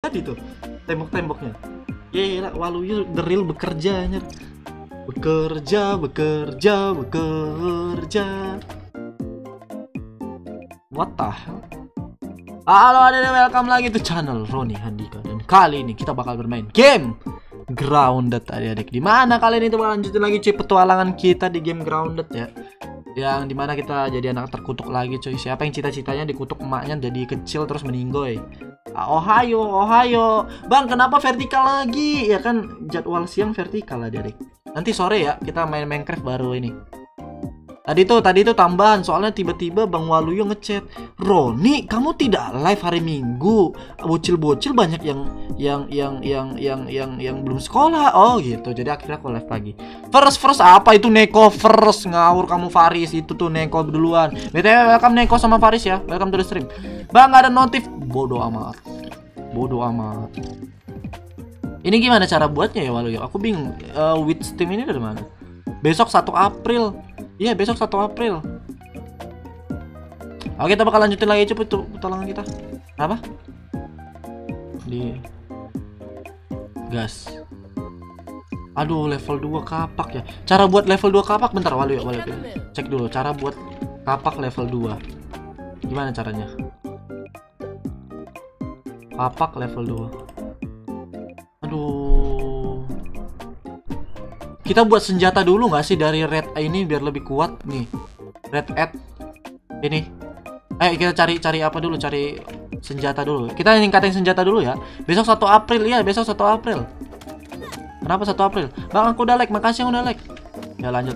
banget itu tembok-temboknya. Gila, Waluyo the real bekerja anjir. Bekerja. What the hell? Halo adik, welcome lagi to channel Roni Handika. Dan kali ini kita bakal bermain game Grounded adik-adik. Dimana kali ini kita bakal lanjutin lagi cuy petualangan kita di game Grounded ya. Yang dimana kita jadi anak terkutuk lagi cuy. Siapa yang cita-citanya dikutuk emaknya jadi kecil terus meninggoy. Ohio. Bang, kenapa vertikal lagi? Ya kan jadwal siang vertikal adik-adik. Nanti sore ya kita main Minecraft baru ini. Tadi itu tambahan soalnya tiba-tiba Bang Waluyo ngechat, "Roni, kamu tidak live hari Minggu. Bocil-bocil banyak yang belum sekolah." Oh gitu. Jadi akhirnya aku live pagi. First apa itu Neko first? Ngawur kamu Faris, itu tuh Neko duluan. BTW welcome Neko sama Faris ya. Welcome to the stream. Bang, ada notif. Bodoh amat. Ini gimana cara buatnya ya Waluyo? Aku bingung. With Steam ini dari mana? Besok 1 April. Iya, besok 1 April. Oke, kita bakal lanjutin lagi cepet tuh petualangan kita. Apa? Di gas. Aduh, level 2 kapak ya. Cara buat level 2 kapak bentar Waluyo. Cek dulu cara buat kapak level 2. Gimana caranya? Kapak level 2. Aduh. Kita buat senjata dulu nggak sih dari red ini biar lebih kuat nih. Red add ini. Ayo kita cari apa dulu? Cari senjata dulu. Kita ningkatin senjata dulu ya. Besok 1 April ya, besok 1 April. Kenapa 1 April? Bang, aku udah like, makasih yang udah like. Ya lanjut.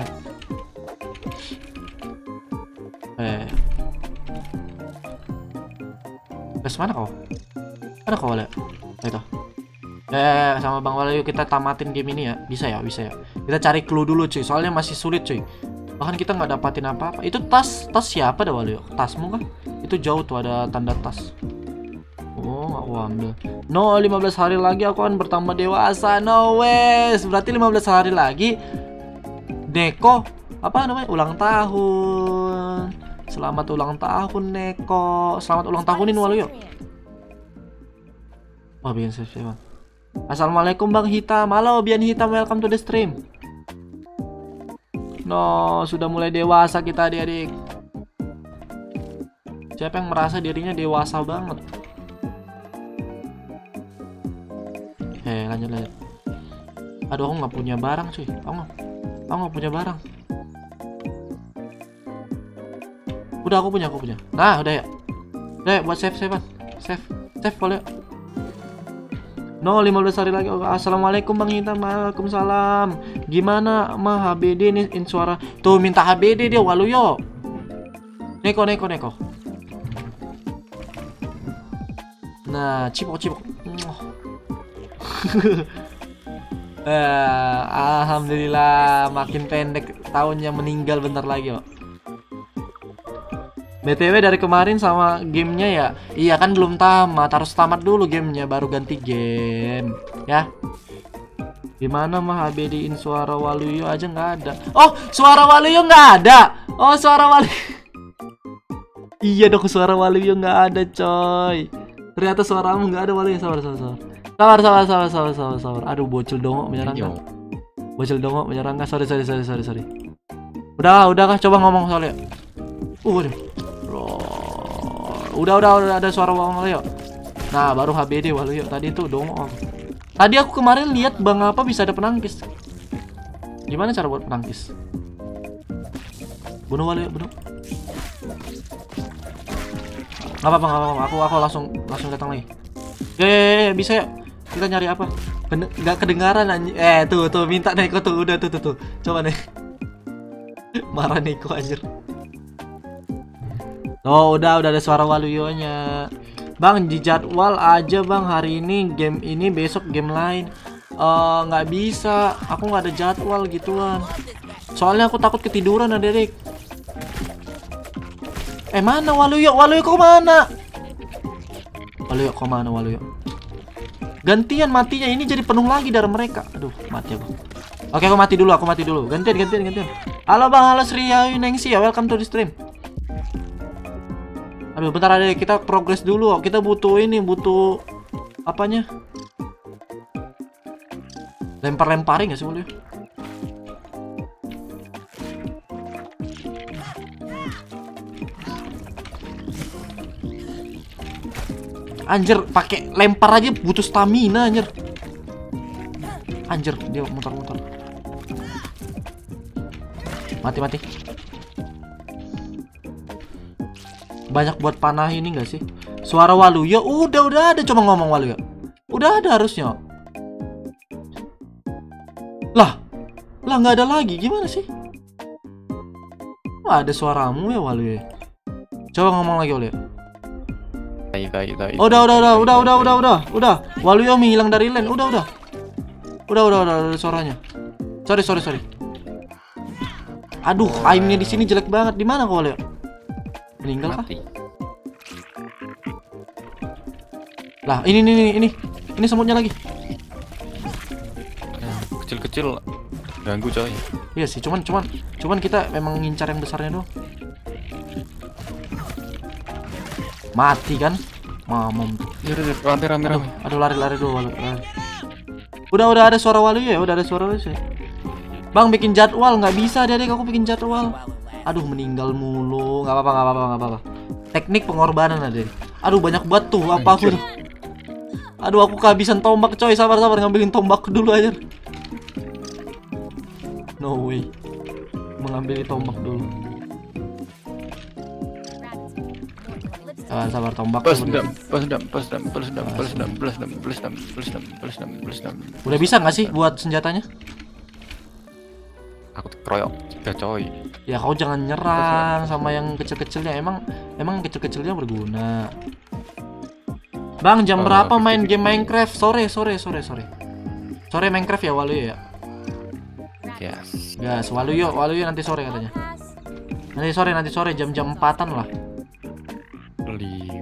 Guys, mana kau? Ada kau Wale? Itu. Sama Bang Waluyo kita tamatin game ini ya. Bisa ya. Kita cari clue dulu cuy. Soalnya masih sulit cuy. Bahkan kita nggak dapatin apa-apa. Itu tas siapa dah Waluyo? Tasmu kah? Itu jauh tuh ada tanda tas. Oh, nggak aku ambil. No, 15 hari lagi aku akan bertambah dewasa. No ways. Berarti 15 hari lagi Neko apa namanya? Ulang tahun. Selamat ulang tahun Neko. Selamat ulang tahunin Waluyo. Oh, bikin save. Assalamualaikum Bang Hitam. Halo Bian Hitam, welcome to the stream. No, sudah mulai dewasa kita adik-adik. Siapa yang merasa dirinya dewasa banget? Lanjut. Aduh, aku nggak punya barang cuy. Aku nggak punya barang. Udah aku punya. Nah, udah ya. Udah buat save boleh. No, 15 hari lagi. Assalamualaikum Bang Hitam. Waalaikumsalam. Gimana mah HBD nih in suara. Tuh minta HBD dia Waluyo. Neko. Nah, cipok. Alhamdulillah makin pendek tahunnya, meninggal bentar lagi kok. BTW dari kemarin sama gamenya ya. Iya kan belum tamat, harus tamat dulu gamenya baru ganti game ya. Gimana mah HBD-in suara Waluyo aja nggak ada. Oh, suara Waluyo nggak ada. Oh, suara Waluyo. Iya dong, suara Waluyo nggak ada coy. Ternyata suaramu nggak ada Waluyo. Sabar. Aduh, bocil dongok menyerang. Sorry. Udah kah, coba ngomong soalnya. Waduh. Udah ada suara Waluyo. Nah, baru HBD Waluyo. Tadi tuh dongok. Tadi aku kemarin lihat Bang apa bisa ada penangkis. Gimana cara buat penangkis? Bunuh Waluyo, bunuh. Nggak apa-apa. Aku langsung datang lagi. Ya, bisa ya. Kita nyari apa? Nggak kedengaran anjir. Tuh minta Neko tuh. Udah tuh. Coba nih. Marah Neko anjir. Oh, udah ada suara Waluyonya. Bang, di jadwal aja Bang, hari ini game ini, besok game lain. Nggak bisa, aku nggak ada jadwal gituan. Soalnya aku takut ketiduran adik-adik. Mana Waluyo? Waluyo kok mana? Waluyo? Gantian matinya, ini jadi penuh lagi darah mereka. Aduh, mati aku. Oke, aku mati dulu. Gantian. Halo Bang, halo Sri Nengsi ya, welcome to the stream. Aduh, bentar ada kita progress dulu. Kita butuh apanya? Lempar-lemparin nggak sih Waluyo? Anjir, pakai lempar aja butuh stamina anjir. Anjir, dia muter-muter. Mati. Banyak buat panah ini nggak sih? Suara Waluyo udah ada, coba ngomong Waluyo. Udah ada harusnya. Lah nggak ada lagi, gimana sih? Nggak ada suaramu ya Waluyo. Coba ngomong lagi Waluyo. Udah. Waluyo menghilang dari lane. Udah ada suaranya. Sorry. Aduh, aimnya di sini jelek banget. Di mana kau Waluyo? Meninggal kah? Lah, ini semutnya lagi. Kecil-kecil ganggu coy. Iya sih, cuman kita memang ngincar yang besarnya doang. Mati kan? Mamam. Rame. Aduh, lari dulu Waluyo. Udah ada suara Waluyo ya, udah ada suara Waluyo. Bang, bikin jadwal nggak bisa deh, aku bikin jadwal. Aduh, meninggal mulu. Nggak apa-apa. Teknik pengorbanan ada. Aduh, banyak banget tuh. Apa aku tuh? Aduh, aku kehabisan tombak coy. Sabar ngambilin tombak dulu aja. No way. Mengambil tombak dulu. Sabar tombak. Pas dam. Udah bisa nggak sih buat senjatanya? Aku keroyok juga coy. Ya kau jangan nyerang sama yang kecil-kecilnya. Emang kecil-kecilnya berguna. Bang, jam berapa main game Minecraft? Sore. Sore Minecraft ya Waluyo ya? Yes, Waluyo nanti sore katanya. Nanti sore jam 4-an lah. 5.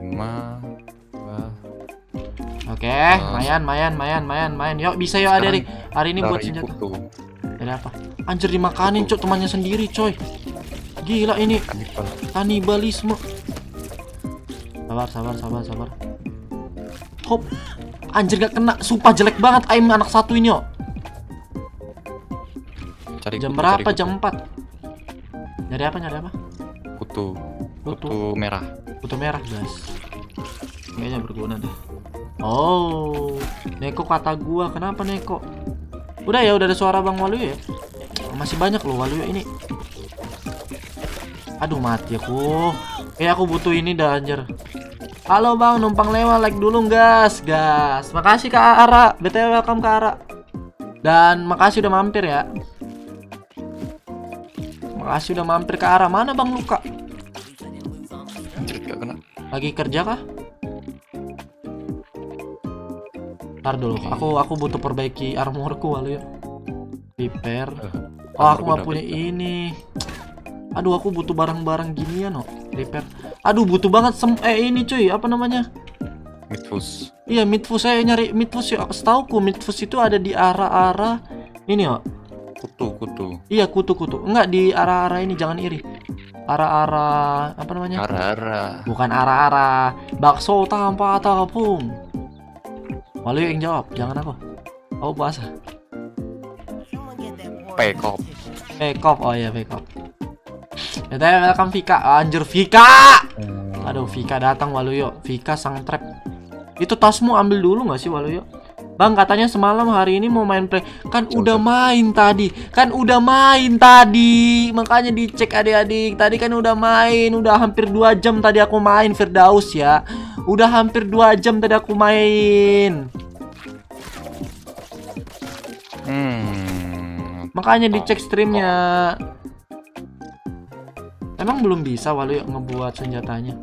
Oke, main. Yuk, bisa yuk ada hari ini buat senjata. Dari apa? Anjir, dimakanin cok temannya sendiri coy. Gila ini kanibalisme. Sabar. Hop. Anjir gak kena. Sumpah jelek banget aim anak satu ini yo. Jam berapa? Jam 4. Nyari apa? Kutu merah. Kutu merah guys. Kayaknya berguna deh. Oh, Neko kata gua. Kenapa Neko? Udah ada suara Bang Waluyo ya. Masih banyak loh Waluyo ini. Aduh, mati aku. Aku butuh ini dah anjir. Halo Bang, numpang lewat, like dulu gas. Makasih Kak Ara. BTW welcome Kak Ara. Dan makasih udah mampir ya. Makasih udah mampir Kak Ara. Mana Bang Luka? Anjir, gak kena. Lagi kerja kah? Ntar dulu, aku butuh perbaiki armorku Waluyo. Repair. Oh, aku nggak punya ini. Aduh, aku butuh barang-barang ginian no. Repair. Aduh, butuh banget ini cuy, apa namanya? Midfus. Iya, midfus. Saya nyari midfus ya. Setauku midfus itu ada di arah-arah ini yo. Kutu. Iya, kutu. Enggak di arah-arah ini, jangan iri. Arah-arah apa namanya? Arah-arah. Bukan arah-arah bakso tanpa tepung. Waluyo yang jawab, jangan aku. Aku puasa. Pekop. Oh iya, Pekop. Ya, welcome Vika. Anjir, Vika. Aduh, Vika datang Waluyo. Vika sang trap. Itu tasmu ambil dulu nggak sih Waluyo? Bang, katanya semalam hari ini mau main play. Kan udah main tadi. Makanya dicek adik-adik. Tadi kan udah main. Udah hampir 2 jam tadi aku main Firdaus ya. Udah hampir 2 jam tadi aku main. Makanya dicek streamnya. Emang belum bisa Waluyo ngebuat senjatanya?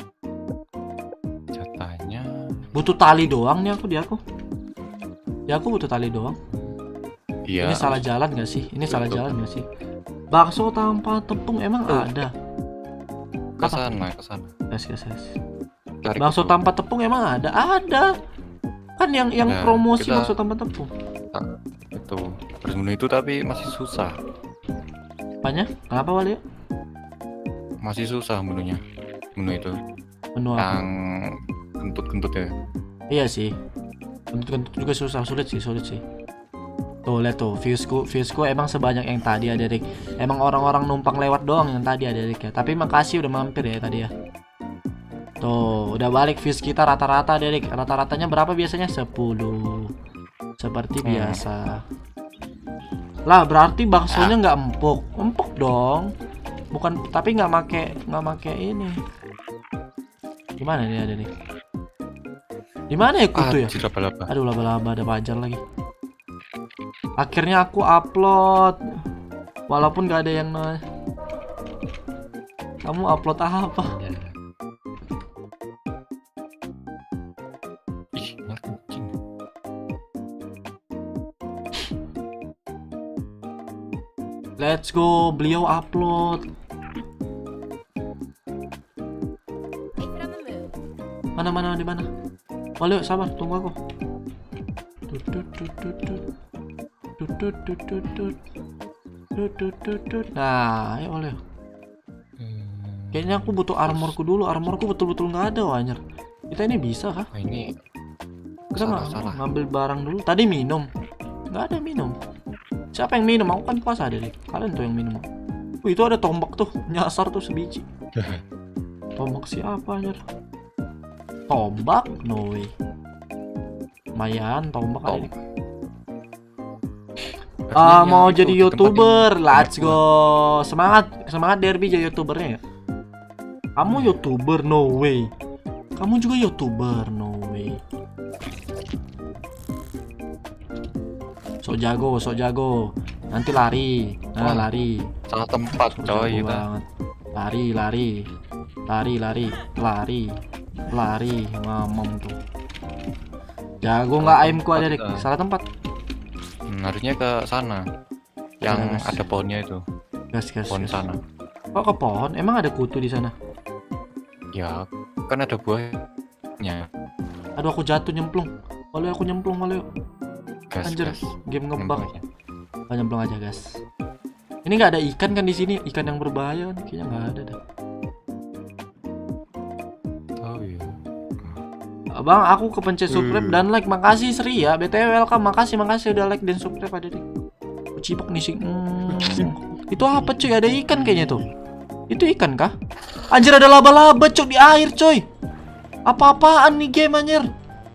Butuh tali doang nih aku di aku. Ya aku butuh tali doang. Iya. Ini salah jalan gak sih? Jalan gak sih? Bakso tanpa tepung emang ada? Kesana. Yes. Bakso tanpa tepung emang ada? Ada. Kan yang promosi bakso tanpa tepung. Itu menu itu tapi masih susah. Apanya? Kenapa Waluyo? Masih susah menunya. Menu itu. Menu apa? Yang kentut ya. Iya sih. Kentut juga susah, sulit sih. Tuh lihat tuh, viewsku emang sebanyak yang tadi adik. Emang orang-orang numpang lewat doang yang tadi adik ya. Tapi makasih udah mampir ya tadi ya. Tuh, udah balik views kita rata-rata adik. Rata-ratanya berapa biasanya? 10. Seperti biasa. Lah, berarti baksonya nggak empuk. Empuk dong. Bukan, tapi nggak make ini. Gimana nih adik? Gimana ya kutu ya? Laba-laba. Aduh, laba-laba ada pajar lagi. Akhirnya aku upload. Walaupun gak ada yang kamu upload apa? Ih, kucing. Let's go, beliau upload. Mana di mana? Balik, sabar, tunggu aku. Nah, ayo oleh. Kayaknya aku butuh armorku dulu. Armorku betul-betul nggak ada, anjir. Kita ini bisa kah? Nah, ini Kita salah. ngambil barang dulu. Tadi minum. Nggak ada minum. Siapa yang minum? Aku kan puasa deh. Kalian tuh yang minum. Itu ada tombak tuh. Nyasar tuh sebiji. Tombak siapa anjir? Tombak? No way. Lumayan, tombak ada nih. Mau jadi YouTuber, let's go. Semangat Derby jadi YouTubernya ya. Kamu YouTuber, no way. Kamu juga YouTuber, no way. Sok jago. Nanti lari. Lari. Salah tempat coy kita. Lari. Ngomong tuh. Jago nggak aimku aja deh. Salah tempat. Harusnya ke sana. Yang Gas. ada pohonnya itu. Gas. Pohon sana. Kok ke pohon? Emang ada kutu di sana? Ya, kan ada buahnya. Aduh, aku jatuh nyemplung. Walau aku nyemplung, walau. Gas, Anjir, gas. game Nyemplung ngebug. aja. Oh, nyemplung aja, guys. Ini nggak ada ikan kan di sini? Ikan yang berbahaya kan? Kayaknya nggak ada dah. Tahu ya. Bang, aku kepencet subscribe dan like. Makasih Sri ya. BTW welcome. Makasih udah like dan subscribe ada deh. Cipok nih sih. Itu apa cuy? Ada ikan kayaknya tuh. Itu ikan kah? Anjir, ada laba-laba cok di air coy. Apa-apaan nih game anjir?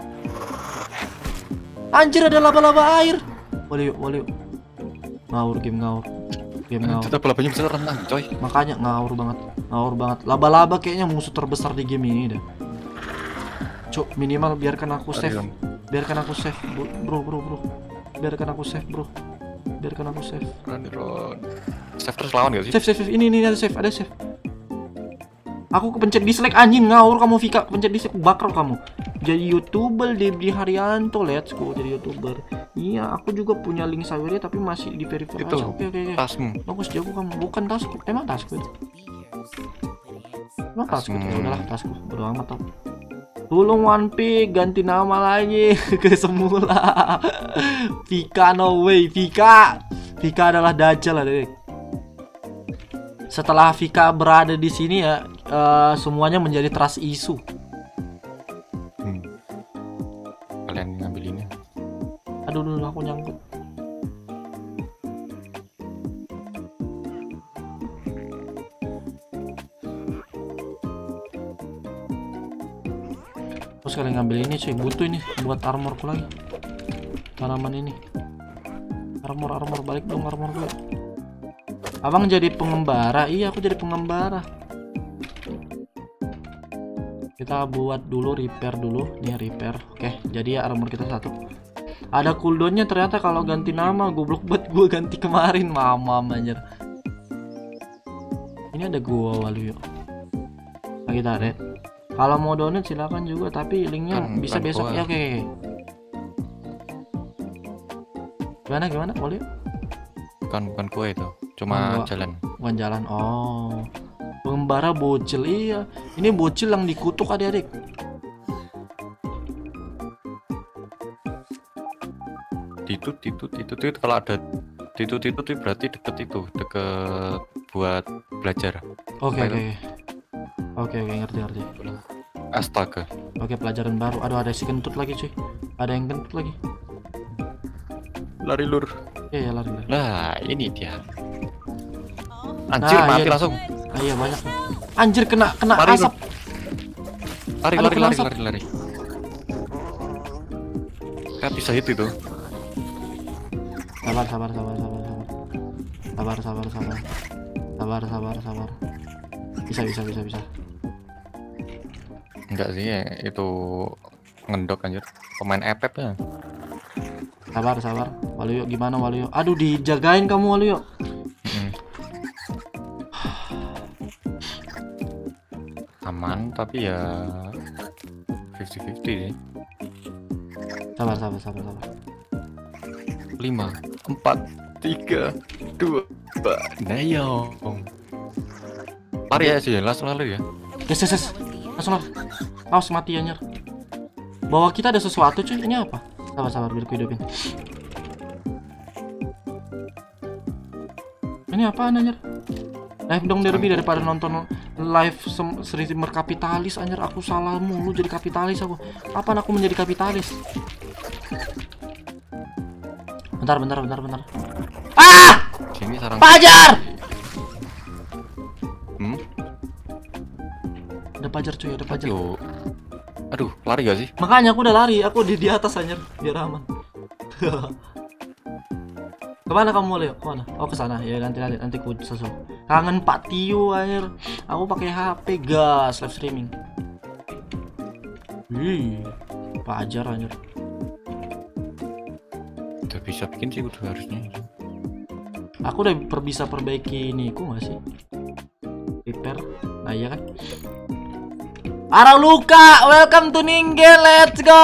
Anjir, ada laba-laba air. Boleh yuk. Ngawur. Tetap labanya bisa renang coy. Makanya ngawur banget. Laba-laba kayaknya musuh terbesar di game ini dah. Cuk, minimal biarkan aku save. Bro. Biarkan aku save, bro. Run. Save terus lawan gak sih? Save. Ini ada save. Aku kepencet dislike anjing, ngawur kamu Vika. Kepencet dislike, bakar kamu. Jadi YouTuber di Haryanto, let's go jadi YouTuber. Iya, aku juga punya link Saweria tapi masih di verify Itu aja. Oke. tasmu. Bagus, jago kamu. Bukan tasku. Emang tasku itu. Emang tasku. Ya udahlah, tasku. Bodo amat tau. Tolong One Piece ganti nama lagi ke semula. Vika, no way. Vika adalah Dajjal adik. Setelah Vika berada di sini ya, semuanya menjadi trust issue. Kalian ngambil ini. Aduh, aku nyangkut. Terus kalian ngambil ini cuy, butuh ini buat armorku lagi. Tanaman ini. Armor, balik dong armor gue. Abang jadi pengembara. Iya, aku jadi pengembara. Kita buat dulu, repair dulu. Nih repair. Oke, jadi ya armor kita 1. Ada cooldownnya ternyata kalau ganti nama. Goblok banget gue ganti kemarin. Mamam anjir. Ini ada gua walu yuk. Nah, kita red. Kalau mau donate silakan juga, tapi linknya bisa besok ya. Oke. Gimana boleh? Bukan kue itu, cuma jalan. Bukan jalan. Oh, pengembara bocil. Iya, ini bocil yang dikutuk adik-adik. Titut kalau ada titut itu berarti deket buat belajar. Oke, ngerti. Astaga. Oke, pelajaran baru. Aduh, ada si kentut lagi cuy. Ada yang kentut lagi. Lari lur. Iya ya, lari. Nah, ini dia. Anjir, Nah, mati iya. langsung. Ah, iya banyak. Anjir kena Lari, asap. Lari, Aduh, lari, kena lari, asap. lari. Kan bisa hit itu. Sabar, sabar, sabar, sabar, sabar. Sabar, sabar, sabar. Sabar, sabar, sabar. Bisa. Enggak sih, itu ngendok anjir. Pemain epep ya. Sabar. Waluyo gimana Waluyo? Aduh, dijagain kamu Waluyo. Aman, tapi ya 50-50 sih. Sabar. 5, 4, 3, 2, Nayong. Lari ya sih, langsung lalu ya. Yes. Langsung lari. Awas mati anjir. Bawah kita ada sesuatu cuy. Ini apa? Sabar, biar ku hidupin. Ini apa anjir? Live dong Derby daripada nonton live streamer kapitalis anjir. Aku salah mulu jadi kapitalis aku. Kapan aku menjadi kapitalis? Bentar. Ah! Sini sarang. Pajar! Ada pajar cuy, ada pajar. Yo. Aduh, lari gak sih? Makanya aku udah lari, aku di atas anjir biar aman. Kemana kamu Leo? Kemana? Oh, ke sana. Ya nanti ku susul. Kangen Pak Tio anjir. Aku pakai HP gas live streaming. Pajar anjir. Udah bisa bikin sih udah harusnya. Aku udah bisa perbaiki ini ku nggak sih? Repair. Nah, iya kan? Araluka, welcome to Ningen, let's go.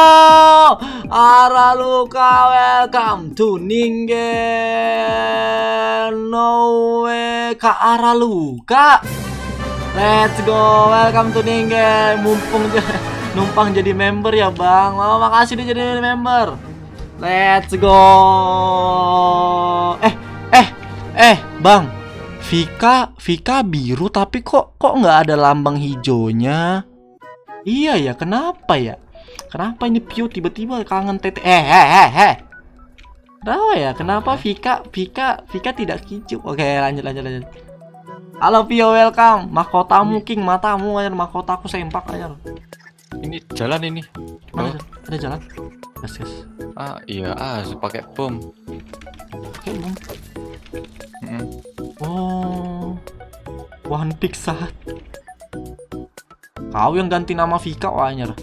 Araluka, welcome to Ningen. No way, Kak Araluka. Let's go, welcome to Ningen. Mumpung numpang jadi member ya bang. Oh, makasih udah jadi member. Let's go. Bang. Vika biru tapi kok nggak ada lambang hijaunya? Iya ya, kenapa ya? Kenapa ini Pio tiba-tiba kangen tete? Kenapa ya? Kenapa Vika tidak hijau? Oke, lanjut. Halo Pio, welcome. Mahkotamu king, matamu aja, mahkotaku sempak aja. Ini jalan ini. Mana ada jalan? Gas. Ah, iya, pakai bom. Oke, bom. Oh. One pick saat. Kau yang ganti nama Vika anjir.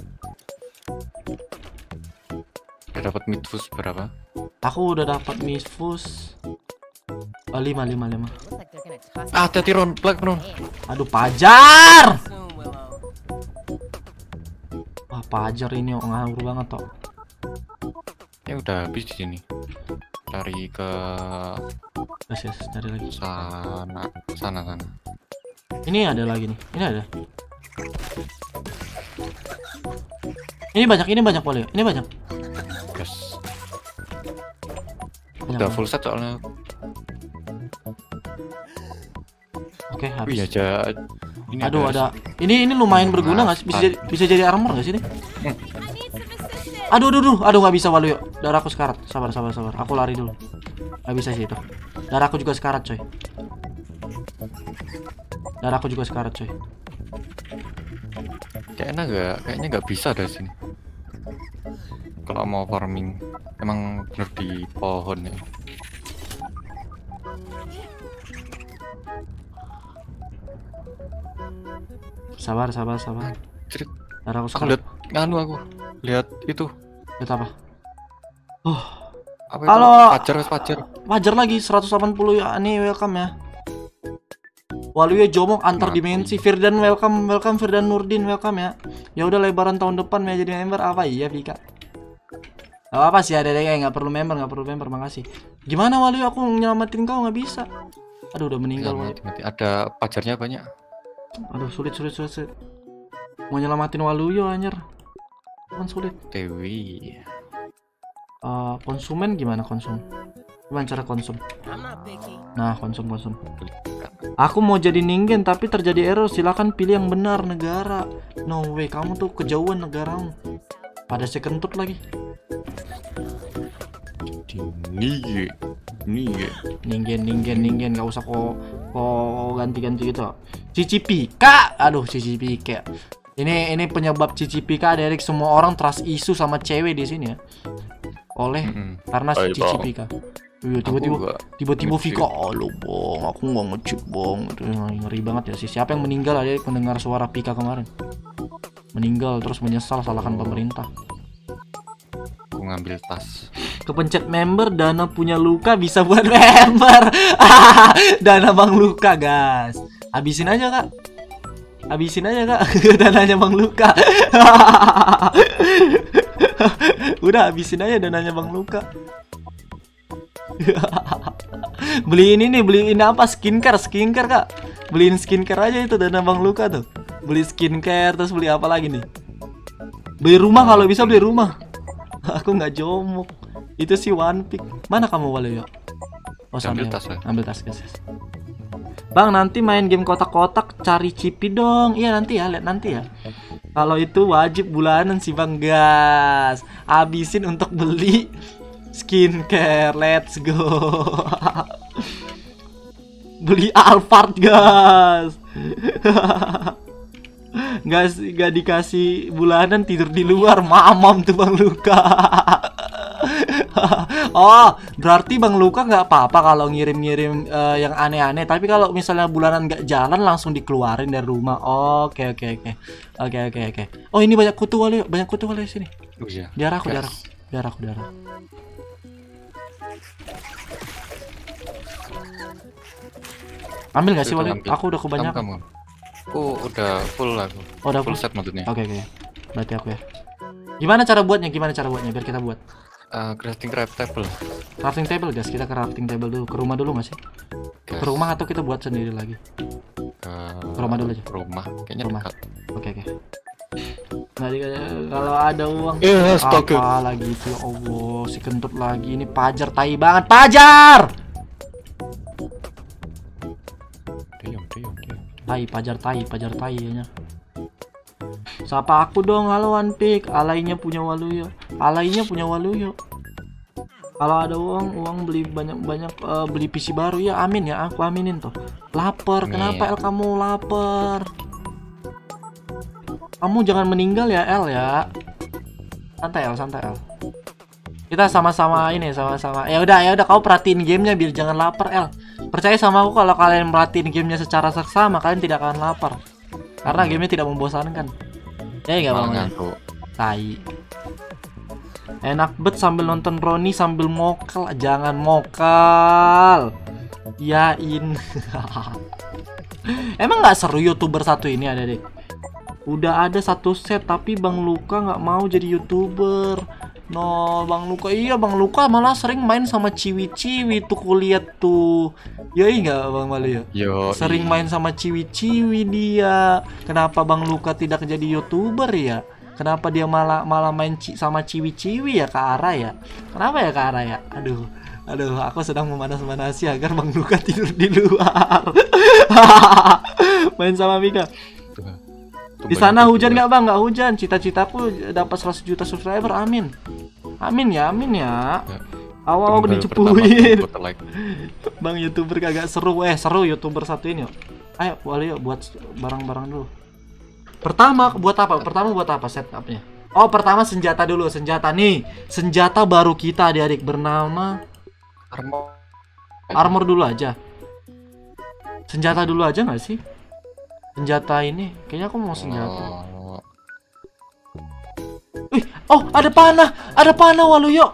Udah dapat midfus berapa? Aku udah dapat midfus 5. Hati-hati Ron, black Ron. Aduh, pajar. Wah, pajar ini ngawur banget toh. Ya udah habis di sini. Cari ke Yes, cari lagi. Sana. Ini ada lagi nih. Ini ada. Ini banyak boleh. Ini banyak. Yes. Banyak Udah banget. full set soalnya. Oke, habis. Iya aja. Ini Aduh, ada. Ini lumayan berguna nggak sih? Bisa jadi armor nggak sih ini? Aduh, nggak bisa Waluyo. Darahku sekarat. Sabar. Aku lari dulu. Nggak bisa sih itu. Darahku juga sekarat, coy. Kayaknya nggak bisa dari sini. Kalau mau farming, emang bener di pohon ya. Sabar. Cerit. Darahku Aku sekarat. lihat itu. Lihat apa? Apa Halo. itu? Pajar. Wajar lagi 180 ya. Nih welcome ya. Waluyo jomok antar Mati. dimensi. Firdan welcome Firdan Nurdin welcome ya. Ya udah lebaran tahun depan ya jadi member apa iya Vika. Gak apa sih ada nggak perlu member makasih. Gimana Waluyo aku nyelamatin kau nggak bisa. Aduh udah meninggal Waluyo. Mati. Ada pajarnya banyak. Aduh sulit. Mau nyelamatin Waluyo anjir. Kan sulit. Dewi. Konsumen gimana konsum? Gimana cara konsum? Nah konsum. Aku mau jadi Ningen tapi terjadi error. Silakan pilih yang benar negara. No way, kamu tuh kejauhan negaramu. Pada sekentut lagi. Nih, Ningen nggak usah kok ganti-ganti gitu. Cici Pika, aduh Cici Pika. Ini penyebab Cici Pika dari semua orang trust isu sama cewek di sini ya. Karena Ayo, Cici Bang. Pika. Iya, tiba-tiba Vika, halo bong, aku nggak ngecek bong. Itu ngeri banget ya sih. Siapa yang meninggal ada mendengar suara Pika kemarin? Meninggal terus menyesal salahkan pemerintah. Aku ngambil tas. Kepencet member, Dana punya luka bisa buat member. Dana Bang Luka, guys. Habisin aja, Kak. Dananya Bang Luka. Udah habisin aja dananya Bang Luka. Beliin apa? Skincare, Kak. Beliin skincare aja itu dana Bang Luka tuh. Beli skincare terus beli apa lagi nih? Beli rumah kalau bisa beli rumah. Aku nggak jomok. Itu sih One Pick. Mana kamu Waluyo? Oh, Ambil sambil tas ya. ambil tas guys. Bang, nanti main game kotak-kotak cari cipi dong. Iya nanti ya, lihat nanti ya. Kalau itu wajib bulanan sih Bang, gas. Habisin untuk beli skincare. Let's go. Beli Alphard, gas. Gak dikasih bulanan tidur di luar, mamam tuh Bang Luka. Oh, berarti Bang Luka nggak apa-apa kalau ngirim-ngirim yang aneh-aneh. Tapi kalau misalnya bulanan nggak jalan langsung dikeluarin dari rumah. Oke. Oh, ini banyak kutu Waluyo, sini. Oh iya. Darah aku. Ambil nggak sih Waluyo? Aku udah kebanyakan. Kamu. Aku udah full aku. Oh, udah Full full set maksudnya. Oke. Berarti aku ya. Gimana cara buatnya biar kita buat? Crafting table. Crafting table guys, kita ke crafting table dulu. Ke rumah dulu nggak sih? Gas. Ke rumah atau kita buat sendiri lagi? Ke rumah dulu aja. Rumah, kayaknya Rumah. dekat. Oke. Nah, kalau ada uang Astaga. apa lagi itu ya Allah, si kentut lagi ini Pajar tai banget, Pajar. Diam. Pajar tai nya. Sapa aku dong, halo One Pick. Alainya punya Waluyo. Kalau ada uang beli banyak beli PC baru ya, amin ya, aku aminin tuh. Lapar, kenapa El kamu lapar? Kamu jangan meninggal ya El ya. Santai El. Kita sama-sama. Ya udah kau perhatiin gamenya biar jangan lapar El. Percaya sama aku, kalau kalian perhatiin gamenya secara seksama kalian tidak akan lapar. Karena gamenya tidak membosankan. Ya enggak Bang. Tai. Enak bet sambil nonton Roni sambil mokal. Jangan mokal. Yain. Emang nggak seru YouTuber satu ini ada deh. Udah ada satu set tapi Bang Luka nggak mau jadi YouTuber. No, Bang Luka, iya Bang Luka malah sering main sama ciwi-ciwi tuh, kulihat tuh. Ya enggak Bang Waluyo? Yo. Sering main sama ciwi-ciwi dia. Kenapa Bang Luka tidak jadi YouTuber ya? Kenapa dia malah main sama ciwi-ciwi ya, Kak Ara ya? Kenapa ya Kak Ara ya? Aduh, aku sedang memanas-manasi agar Bang Luka tidur di luar. Main sama Mika. Di sana hujan nggak Bang? Nggak hujan. Cita-citaku dapat 100 juta subscriber. Amin ya. Awal dicepuin. Bang YouTuber kagak seru. Seru YouTuber satu ini. Ayo boleh buat barang-barang dulu. Pertama buat apa setupnya? Oh, pertama senjata dulu. Senjata baru kita adik-adik, bernama armor dulu aja. Senjata dulu aja nggak sih? Senjata ini kayaknya aku mau senjata. Oh, ada panah Waluyo.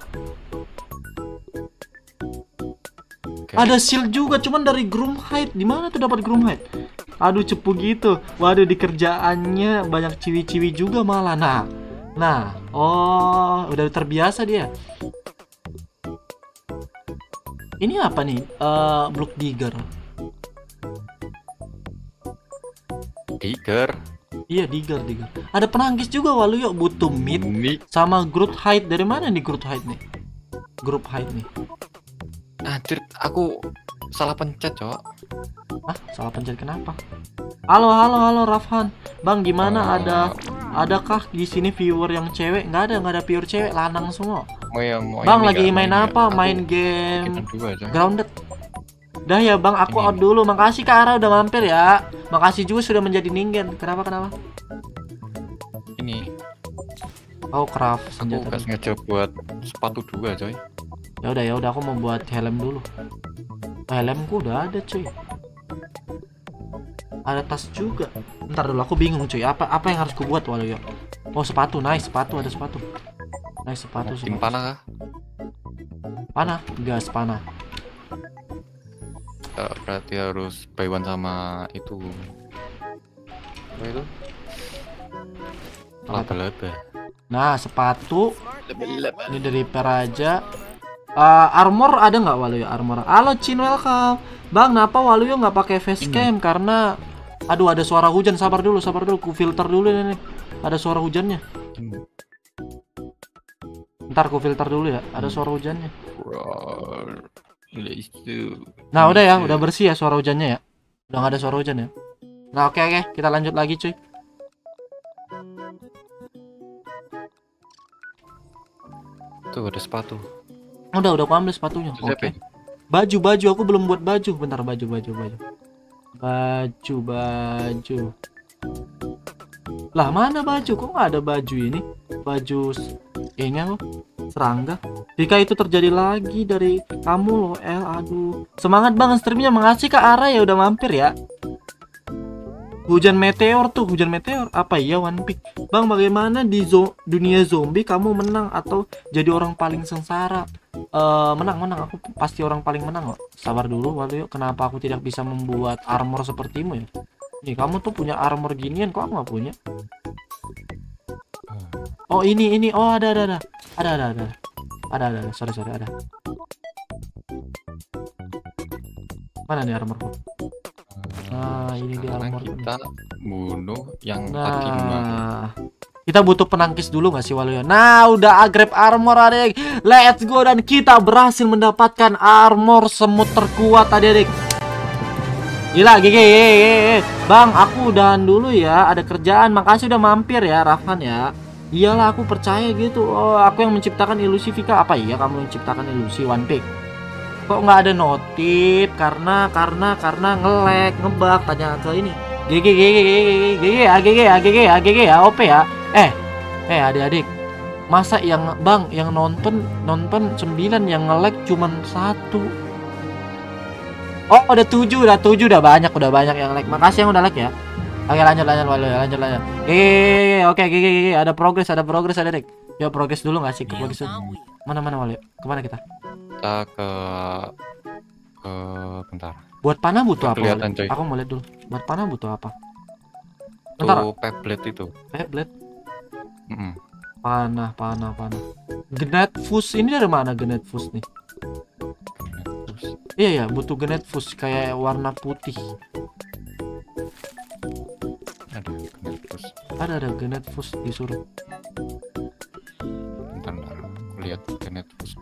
Okay. Ada shield juga, cuman dari Groomhide. Di mana tuh dapat Groomhide? Aduh, cepu gitu. Waduh, di kerjaannya banyak ciwi-ciwi juga malah. Nah, oh, udah terbiasa dia. Ini apa nih? Block digger. Iya, digger. Ada penangkis juga Waluyo, butuh meat sama Groomhide. Dari mana nih Groomhide nih? Anjir, aku salah pencet, Cok. Salah pencet kenapa? Halo Rafhan. Bang, gimana ada Adakah di sini viewer yang cewek? Nggak ada viewer cewek, lanang semua. Mau Bang ini lagi nggak? main Mau ini apa? nggak? Main Aku game kita dua aja. Grounded. Dah ya bang, aku Ini. out dulu. Makasih Kak Ara udah mampir ya. Makasih juga sudah menjadi ningen. Kenapa? Ini Oh craft aku senjata. gak sengaja buat sepatu dua coy. Ya udah aku mau buat helm dulu. Oh, helmku udah ada cuy. Ada tas juga. Ntar dulu aku bingung cuy. Apa yang harus ku buat walau ya. Oh sepatu, nice sepatu, ada sepatu. Nice sepatu. Tim panah kah? Panah, gas panah. Berarti harus buy one sama itu. Apa itu? Laba-laba. Nah sepatu. Ini dari Peraja. Armor ada nggak Waluyo armor? Halo Chin, welcome. Bang, kenapa Waluyo nggak pakai facecam? Karena aduh ada suara hujan. Sabar dulu, ku filter dulu nih. Ada suara hujannya. Ntar ku filter dulu ya. Ada suara hujannya. Nah udah ya, udah bersih ya suara hujannya ya. Udah nggak ada suara hujan ya. Nah oke, kita lanjut lagi cuy. Tuh ada sepatu. Udah aku ambil sepatunya. Oke. Baju aku belum buat baju. Bentar baju. Lah mana baju? Kok nggak ada baju ini? Baju ini apa? Serangga. Jika itu terjadi lagi dari kamu loh El. Aduh. Semangat banget streamnya. Makasih Kak Ara ya udah mampir ya. Hujan meteor. Apa iya One Pick? Bang, bagaimana di dunia zombie kamu menang atau jadi orang paling sengsara? Menang. Aku pasti orang paling menang kok. Sabar dulu Waluyo. Kenapa aku tidak bisa membuat armor sepertimu ya? Nih, kamu tuh punya armor ginian, kok aku nggak punya? Oh, ini. Oh, ada. Sorry, ada. Mana nih armorku? Nah, ini dia armor. Kita bunuh yang tadi. Nah, kita butuh penangkis dulu nggak sih Waluyo? Nah, udah grab armor adik. Let's go, dan kita berhasil mendapatkan armor semut terkuat adik. Gila, GG. Bang, aku udahan dulu ya. Ada kerjaan. Makasih udah mampir ya, Rafan ya. Iyalah, aku percaya gitu. Oh, aku yang menciptakan ilusi Vika. Apa iya kamu menciptakan ilusi One Pick? Kok nggak ada notif? Karena nge-lag, ngebug. Tanya ke ini. AGG ya, OP ya. Adik-adik. Masa yang Bang yang nonton 9 yang nge-lag cuman 1. Oh, udah 7 udah banyak yang lag. Makasih yang udah lag ya. Oke, lanjut. Oke, ada progres adik. Ya progres dulu nggak sih? Ke progres dulu. Mana Waluyo? Kemana kita? Kita ke bentar. Buat panah butuh apa? Kelihatan, coy. Aku mau lihat dulu. Buat panah butuh apa? Bentar. Tuh peblet itu. Peblet. Panah. Gnet fuse ini dari mana Gnet fuse nih? Iya, butuh Gnet fuse kayak warna putih. Ada Gnet fuse disuruh. Bentar, aku lihat Gnet fuse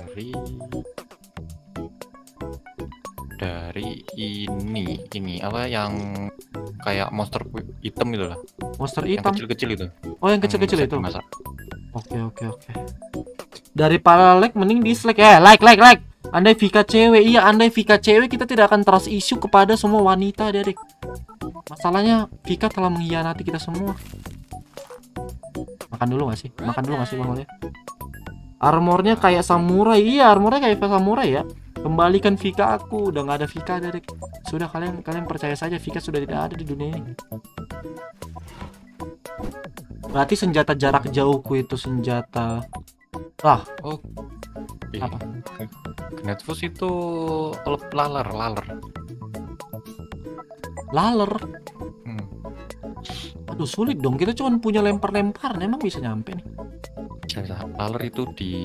dari ini apa yang kayak monster hitam itu lah. Monster Yang hitam. kecil-kecil itu. Oh, yang kecil-kecil itu. Dimasak. Oke. Dari para like mending dislike ya. Like. Andai Vika cewek, andai Vika cewek kita tidak akan trust isu kepada semua wanita, adik. Masalahnya Vika telah mengkhianati kita semua. Makan dulu gak sih Bang Oleh? Armornya kayak samurai. Iya, armornya kayak samurai ya. Kembalikan Vika aku. Udah nggak ada Vika, adik. Sudah, kalian percaya saja Vika sudah tidak ada di dunia ini. Berarti senjata jarak jauhku itu senjata. Wah, apa? Gnet fuse itu laler. Aduh, sulit dong. Kita cuma punya lempar-lempar. Emang bisa nyampe nih? Laler itu di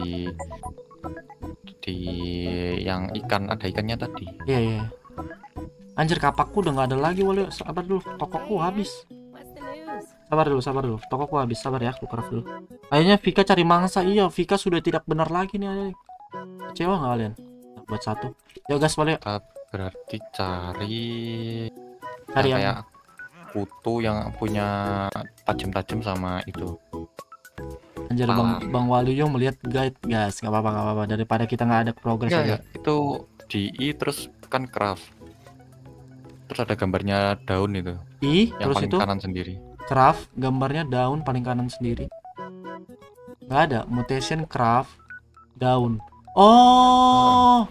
yang ikan, ada ikannya tadi. Iya. Anjir, kapakku udah nggak ada lagi. Waluyo, sabar dulu. Tokokku habis. Sabar dulu. Tokokku habis. Sabar ya, aku craft dulu. Kayaknya Vika cari mangsa. Iya, Vika sudah tidak benar lagi nih, adik. Kecewa nggak kalian? Buat satu. Ya gas, Waluyo. Kita berarti cari yang kayak kutu yang punya tajam-tajam sama itu. Anjir, Bang Waluyo melihat guide, guys. Nggak apa-apa. Daripada kita nggak ada progres aja. Enggak, itu di I terus kan craft. Terus ada gambarnya daun itu. I, Yang terus paling itu kanan sendiri. craft, gambarnya daun paling kanan sendiri. Nggak ada, mutation craft, daun. Oh,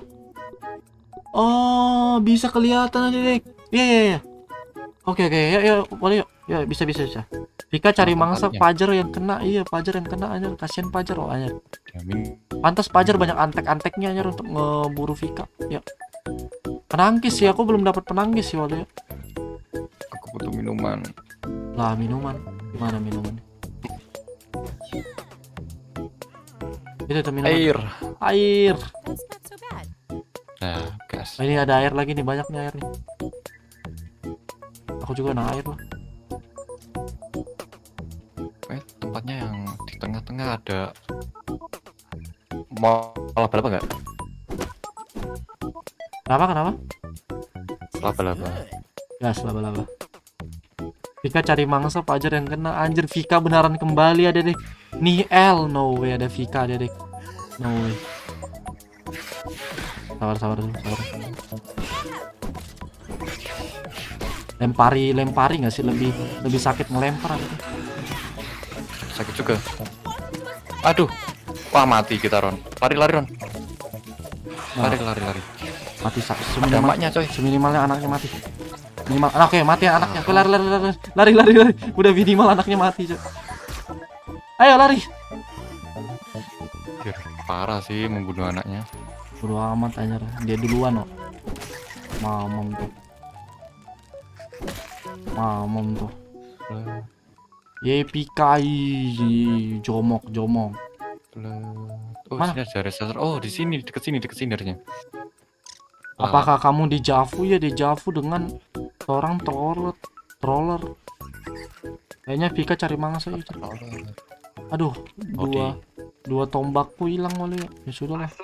bisa kelihatan aja, Dek. Iya. Oke, ya, boleh yuk. Ya, bisa. Vika cari mangsa tempatnya. Pajar yang kena. Iya, Pajar yang kena aja. Kasihan Pajar, oh anjir. Jamin. Pantas Pajar banyak antek-anteknya anjir untuk ngeburu Vika. Ya. Penangkis sih, aku belum dapat penangkis sih waktu ya. Aku butuh minuman. Lah, minuman. Gimana minuman? Itu minuman. Air. That's not so bad. Nah, gas. Oh, ini ada air lagi nih, banyak nih air nih. Aku juga nak air lah. Tempatnya yang di tengah-tengah ada mau laba-laba nggak? Kenapa? Laba-laba. Gas, laba-laba. Vika cari mangsa Pajar yang kena. Anjir, Vika beneran kembali ada deh. Nih L, no way ada Vika ada deh. No way. Sabar. Lempari nggak sih, lebih sakit ngelempar gitu. Sakit juga. Aduh. Wah, mati kita, Ron. Lari, Ron. Lari. Mati Ada emaknya, coy. seminimalnya anaknya mati. Minimal anaknya mati anaknya. Oke, lari. Udah minimal anaknya mati, coy. Ayo lari. Parah sih membunuh anaknya. Bodo amat anjir. Dia duluan, oh. Mamam tuh. Yepikai jomok. Oh, Mana? sini ada reservoir. Oh, di sini, deket sini harusnya. Apakah kamu di Javu ya? Di Javu dengan seorang troller. Kayaknya Vika cari mangsa itu. Aduh, dua tombakku hilang kali ya. Ya sudah lah.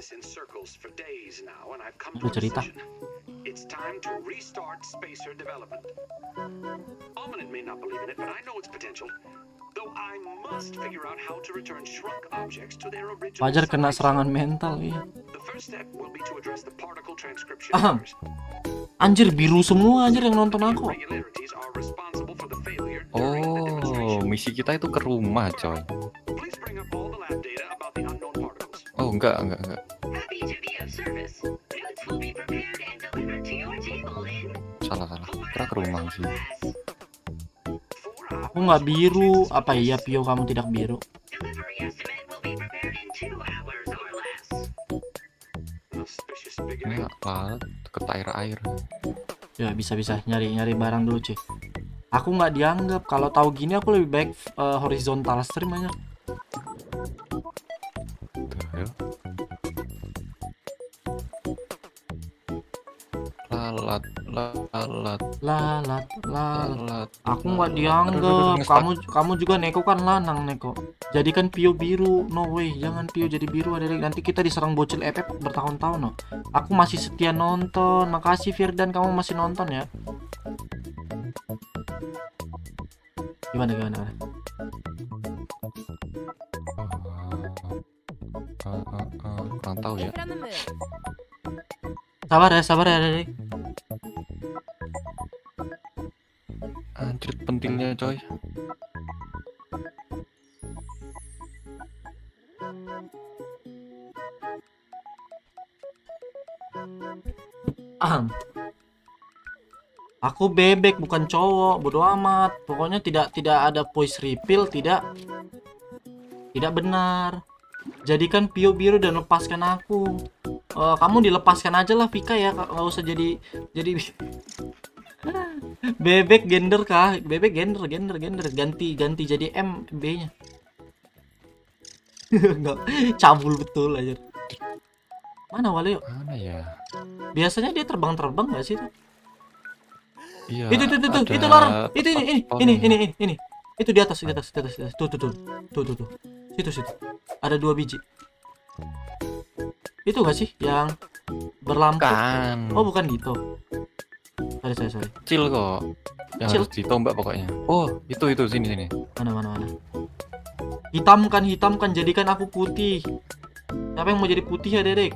Udah cerita. It's time to restart spacer development. Ominid may not believe in it, but I know its potential. Though I must figure out how to return shrunk objects to their original Pajar kena size. serangan mental, iya. The first step will be to address the particle transcription Ahem. errors. Anjir, biru semua anjir yang nonton aku. Irregularities are responsible for the failure during the Oh, demonstration. misi kita itu ke rumah, coy. Please bring up all the lab data about the unknown particles. Oh, enggak. Happy to be of service. Notes will be prepared and delivered to your table in Salah. Kira ke rumah sih. Aku nggak biru. Apa iya Pio kamu tidak biru? delivery estimate will be prepared in 2 hours or less. Auspicious beginning. Enggak, lalat deket air. Ya bisa nyari barang dulu cuy. Aku nggak dianggap. Kalau tahu gini aku lebih baik horizontal stream aja. Tuh, ayo. Lalat. Aku nggak dianggap. Kamu juga Neko kan lanang Neko. Jadikan Pio biru. No way, jangan Pio jadi biru. Ada nanti kita diserang bocil FF bertahun-tahun no. Aku masih setia nonton. Makasih Firdan, kamu masih nonton ya. Gimana? Kurang tahu ya. Keep it on the move. Sabar ya, Dek. Anjir, pentilnya, coy. Aku bebek bukan cowok, bodo amat. Pokoknya tidak ada voice reveal, tidak benar. Jadikan Pio biru dan lepaskan aku. Kamu dilepaskan aja lah Vika ya, nggak usah jadi bebek gender kah? Bebek gender ganti jadi M B-nya. Enggak, cabul betul aja. Mana Wale yuk? Mana ya? Biasanya dia terbang nggak sih? Iya. Itu Laran. Ini. Itu di atas. Tuh. Situ. Ada 2 biji. Itu gak sih yang berlampu? Bukan. Oh, bukan gitu. Sorry. Kecil kok. Yang Kecil. harus ditombak pokoknya. Oh, itu sini. Mana. Hitamkan, jadikan aku putih. Siapa yang mau jadi putih ya, Dedek?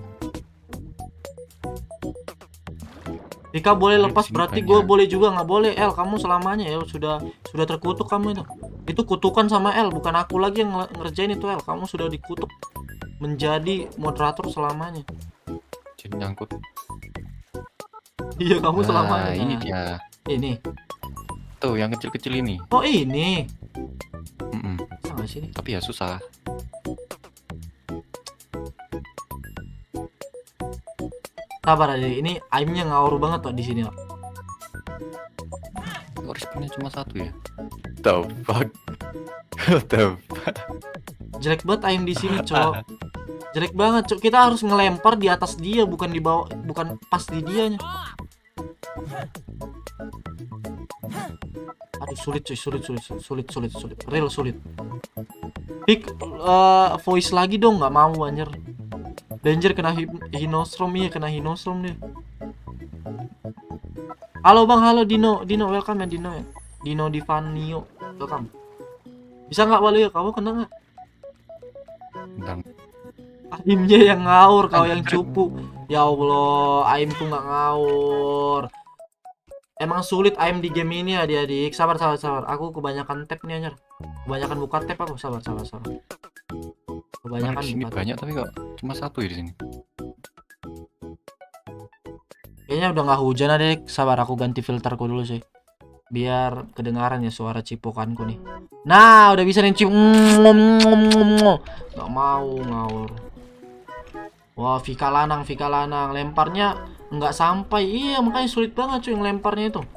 Jika boleh lepas Sini berarti banyak. gue boleh juga, nggak boleh. El, kamu selamanya ya sudah terkutuk kamu itu. Itu kutukan sama El, bukan aku lagi yang ngerjain itu El. Kamu sudah dikutuk menjadi moderator selamanya. Jadi nyangkut. Iya, kamu selamanya. Nah, ini dia. Ini. Tuh, yang kecil-kecil ini. Oh, ini. Mm-mm. Bisa nggak sih ini? Tapi ya susah. Sabar aja, ini aimnya ngawur banget kok di sini. Kok. Kok responnya cuma 1 ya? The fuck. The fuck. Jelek banget aim di sini, Cok. Jelek banget, Cok. Kita harus ngelempar di atas dia, bukan di bawah, bukan pas di dianya. Aduh, sulit cuy, sulit. Real sulit. Pick voice lagi dong, nggak mau anjir. Danger kena Hinosrom, iya kena Hinosrom dia. Halo bang, halo Dino, welcome ya Dino ya. Dino Divanio, welcome. Bisa nggak Walu ya, kamu kena nggak? Bentar. Aimnya yang ngawur, kau yang cupu. Ya Allah, aimku nggak ngawur. Emang sulit aim di game ini adik-adik. Sabar. Aku kebanyakan tab nih anjir. Kebanyakan buka tab aku, sabar. Kebanyakan Di sini buka tab. banyak tapi kok cuma 1 ya di sini. Kayaknya udah nggak hujan adik. Sabar, aku ganti filterku dulu sih. Biar kedengaran ya suara cipokanku nih. Nah, udah bisa nih cip. Nggak mau ngawur. Wah, Vika lanang. Lemparnya nggak sampai. Iya, makanya sulit banget cuy ngelemparnya itu.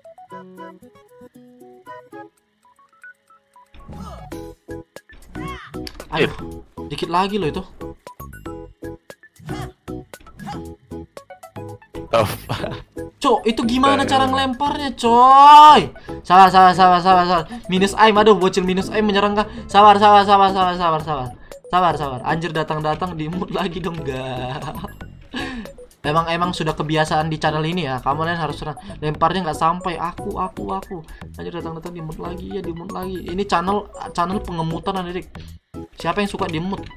Aduh, dikit lagi loh itu. The fuck. Cok, itu gimana cara ngelemparnya, coy? Sabar. Minus aim, aduh, bocil minus aim menyerang kah? Sabar. Anjir, datang di mood lagi dong, enggak. Emang sudah kebiasaan di channel ini ya. Kamu harus serang. Lemparnya nggak sampai. Aku. Anjir, datang di mood lagi ya, di mood lagi. Ini channel pengemutan adik. Siapa yang suka di mood?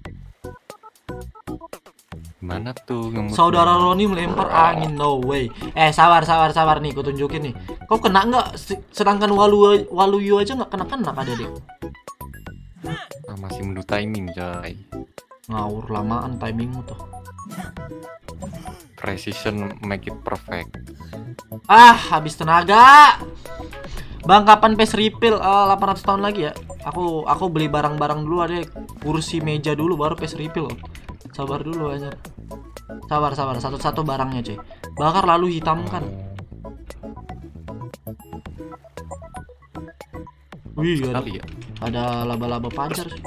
Mana tuh yang Saudara Roni melempar angin, no way. Sabar nih, ku tunjukin nih. Kau kena nggak? Sedangkan Waluyo aja nggak kena ada deh. masih menunggu timing, coy. Ngawur lamaan timingmu tuh. Precision make it perfect. Habis tenaga. Bang, kapan PS refill? 800 tahun lagi ya. Aku beli barang-barang dulu adek. Kursi meja dulu baru PS refill. Sabar dulu aja. Sabar. Satu-satu barangnya, cuy. Bakar lalu hitamkan. Wih, Sekali ya. ada laba-laba pajar sih.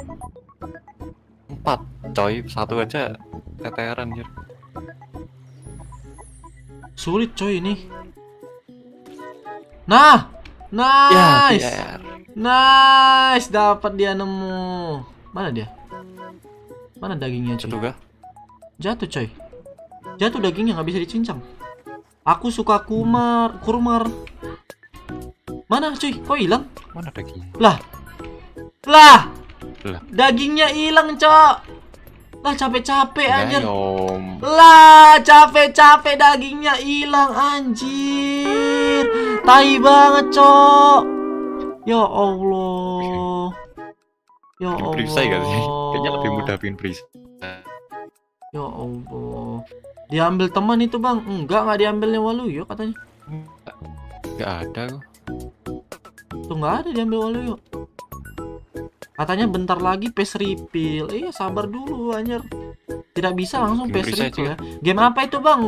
4, coy. 1 aja teteran, anjir. Sulit coy ini. Nah, nice. Ya, Nice, dapat dia nemu. Mana dia? Mana dagingnya coy? Jatuh kah? Jatuh coy. Jatuh dagingnya, nggak bisa dicincang. Aku suka kurmar. Mana cuy? Kok hilang? Mana dagingnya? Lah. Lah. Dagingnya hilang, Cok. Lah capek-capek anjir. Om. Lah capek-capek dagingnya hilang anjir. Tai banget, Cok. Ya Allah. Ya Allah. Perisai gak sih? Kayaknya lebih mudah bikin perisai. Ya Allah. Diambil teman itu, Bang. Enggak diambilnya Waluyo katanya. Gak ada kok. Tuh nggak ada diambil Waluyo. Katanya bentar lagi PS refill. Sabar dulu anjir. Tidak bisa langsung Game PS reset refill ya. Game apa itu, Bang?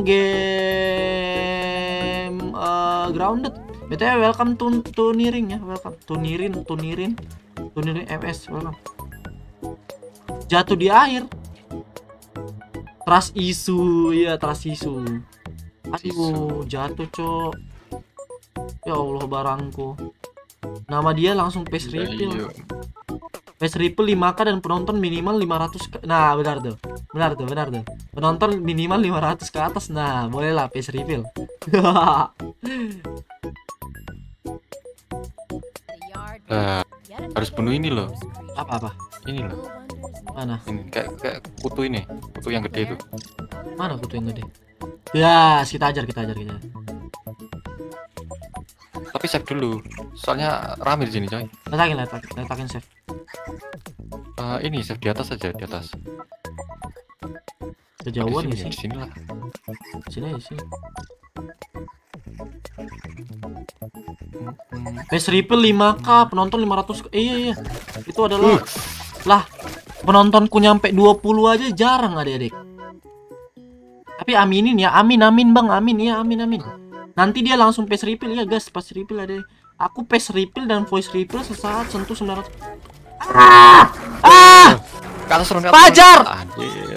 Game Grounded. BTW welcome to Niring ya. Welcome to Nirin MS. Welcome. Jatuh di air. Trust issue. Iya, trust issue. Aduh, jatuh, Cok. Ya Allah, barangku. Nama dia langsung PS refill. Iya. PS refill 5K dan penonton minimal 500K. Nah, benar tuh. Benar tuh, benar tuh. Penonton minimal 500 ke atas. Nah, bolehlah face reveal. Harus bunuh ini loh. Apa? Ini loh. Mana? Ini kayak kutu ini. Kutu yang gede itu. Mana kutu yang gede? Ya, kita ajar. Tapi save dulu. Soalnya rame di sini, coy. Letakin save. Ini save di atas aja, di atas. Kejauhan Di sih. sini lah. Sini. Face reveal 5k, penonton 500. Iya. Itu adalah lah, penontonku nyampe 20 aja jarang adik-adik. Tapi aminin ya, amin Bang, amin ya, amin. Nanti dia langsung face reveal ya guys, face reveal ada. Aku face reveal dan voice reveal sesaat sentuh 900. Ke atas turun, Fajar! Anjir.